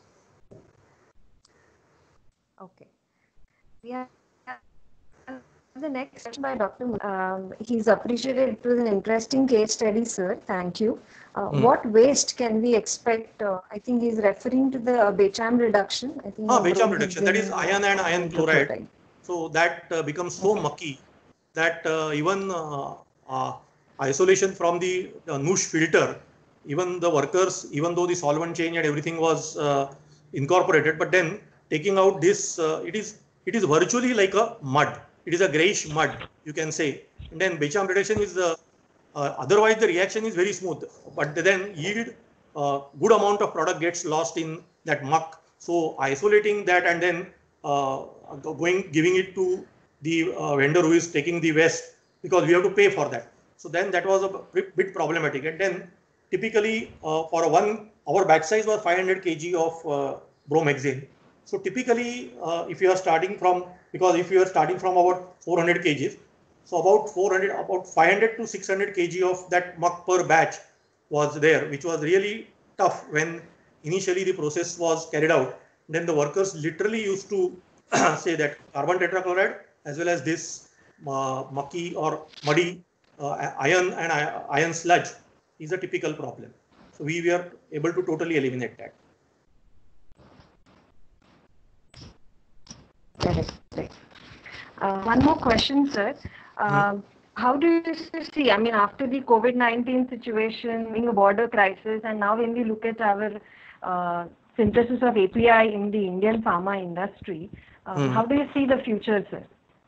Okay. We have the next question by Doctor Um, he's appreciated. It was an interesting case study, sir. Thank you. Uh, mm. What waste can we expect? Uh, I think he's referring to the Becham reduction. I think ah, Becham reduction. That is iron and iron chloride. chloride. So that uh, becomes so okay. mucky that uh, even uh, uh, isolation from the uh, Noosh filter, even the workers, even though the solvent change and everything was uh, incorporated, but then taking out this, uh, it is it is virtually like a mud. It is a grayish mud, you can say. And then Becham reduction is the, uh, otherwise the reaction is very smooth, but then yield, uh, good amount of product gets lost in that muck. So isolating that and then uh, going, giving it to the uh, vendor who is taking the waste, because we have to pay for that. So then that was a bit problematic. And then typically uh, for a one, our batch size was five hundred kilograms of uh, bromhexane. So typically, uh, if you are starting from, because if you are starting from about four hundred kilograms, so about four hundred, about five hundred to six hundred kilograms of that muck per batch was there, which was really tough when initially the process was carried out. Then the workers literally used to say that carbon tetrachloride as well as this uh, mucky or muddy uh, iron and iron sludge is a typical problem. So we were able to totally eliminate that. Correct. Uh, one more question, sir. Uh, hmm. How do you see, I mean, after the COVID nineteen situation, being a border crisis, and now when we look at our uh, synthesis of A P I in the Indian pharma industry, um, hmm. how do you see the future, sir?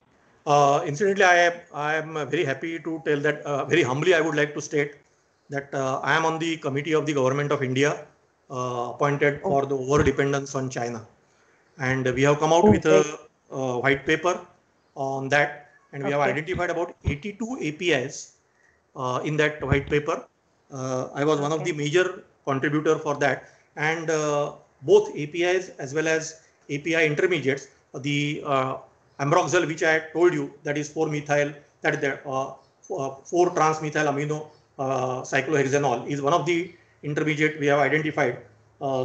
Uh, incidentally, I am, I am very happy to tell that, uh, very humbly, I would like to state that uh, I am on the committee of the Government of India uh, appointed for the over dependence on China. And we have come out okay. with a, a white paper on that. And we okay. have identified about eighty-two A P Is uh, in that white paper. Uh, I was okay. one of the major contributor for that. And uh, both A P Is as well as A P I intermediates, the uh, Ambroxol, which I told you, that is four methyl, that is the uh, four transmethyl amino uh, cyclohexanol is one of the intermediate we have identified. Uh,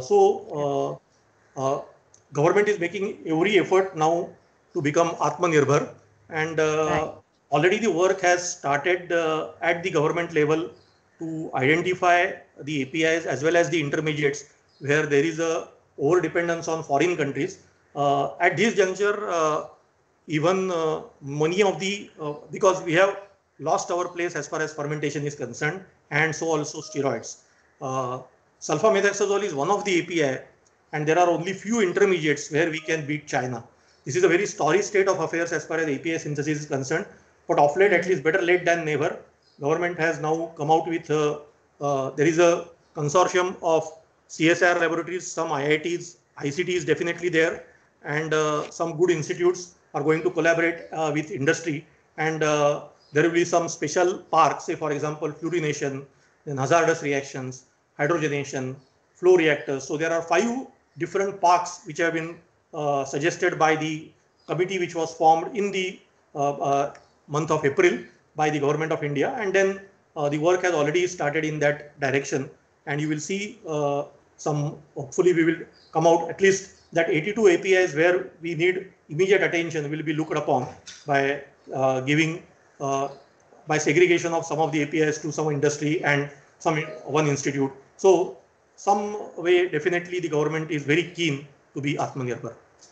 so uh, uh, government is making every effort now to become Atmanirbhar, and uh, right. already the work has started uh, at the government level to identify the A P Is as well as the intermediates where there is a over dependence on foreign countries. Uh, at this juncture, uh, even uh, many of the, uh, because we have lost our place as far as fermentation is concerned, and so also steroids. Uh, sulfamethoxazole is one of the A P I, and there are only few intermediates where we can beat China. This is a very sorry state of affairs as far as A P I synthesis is concerned, but of late, at least better late than never, government has now come out with, uh, uh, there is a consortium of C S I R laboratories, some I I Ts, I C T is definitely there, and uh, some good institutes are going to collaborate uh, with industry, and uh, there will be some special parks, say for example, fluorination, then hazardous reactions, hydrogenation, flow reactors. So there are five different parks which have been uh, suggested by the committee which was formed in the uh, uh, month of April by the Government of India, and then uh, the work has already started in that direction, and you will see uh, some, hopefully we will come out at least that eighty-two A P Is where we need immediate attention will be looked upon by uh, giving, uh, by segregation of some of the A P Is to some industry and some one institute. So some way definitely the government is very keen to be Atmanirbhar.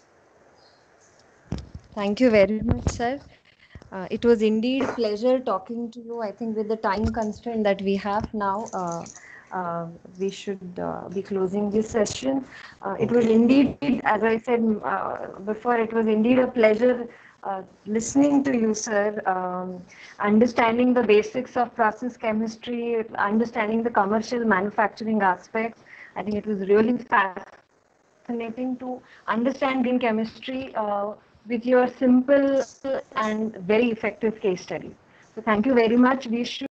Thank you very much, sir. Uh, it was indeed a pleasure talking to you. I think with the time constraint that we have now, uh, uh, we should uh, be closing this session. Uh, it was indeed, as I said uh, before, it was indeed a pleasure uh, listening to you, sir, um, understanding the basics of process chemistry, understanding the commercial manufacturing aspects. I think it was really fascinating to understand green chemistry uh, with your simple and very effective case study. So thank you very much. We should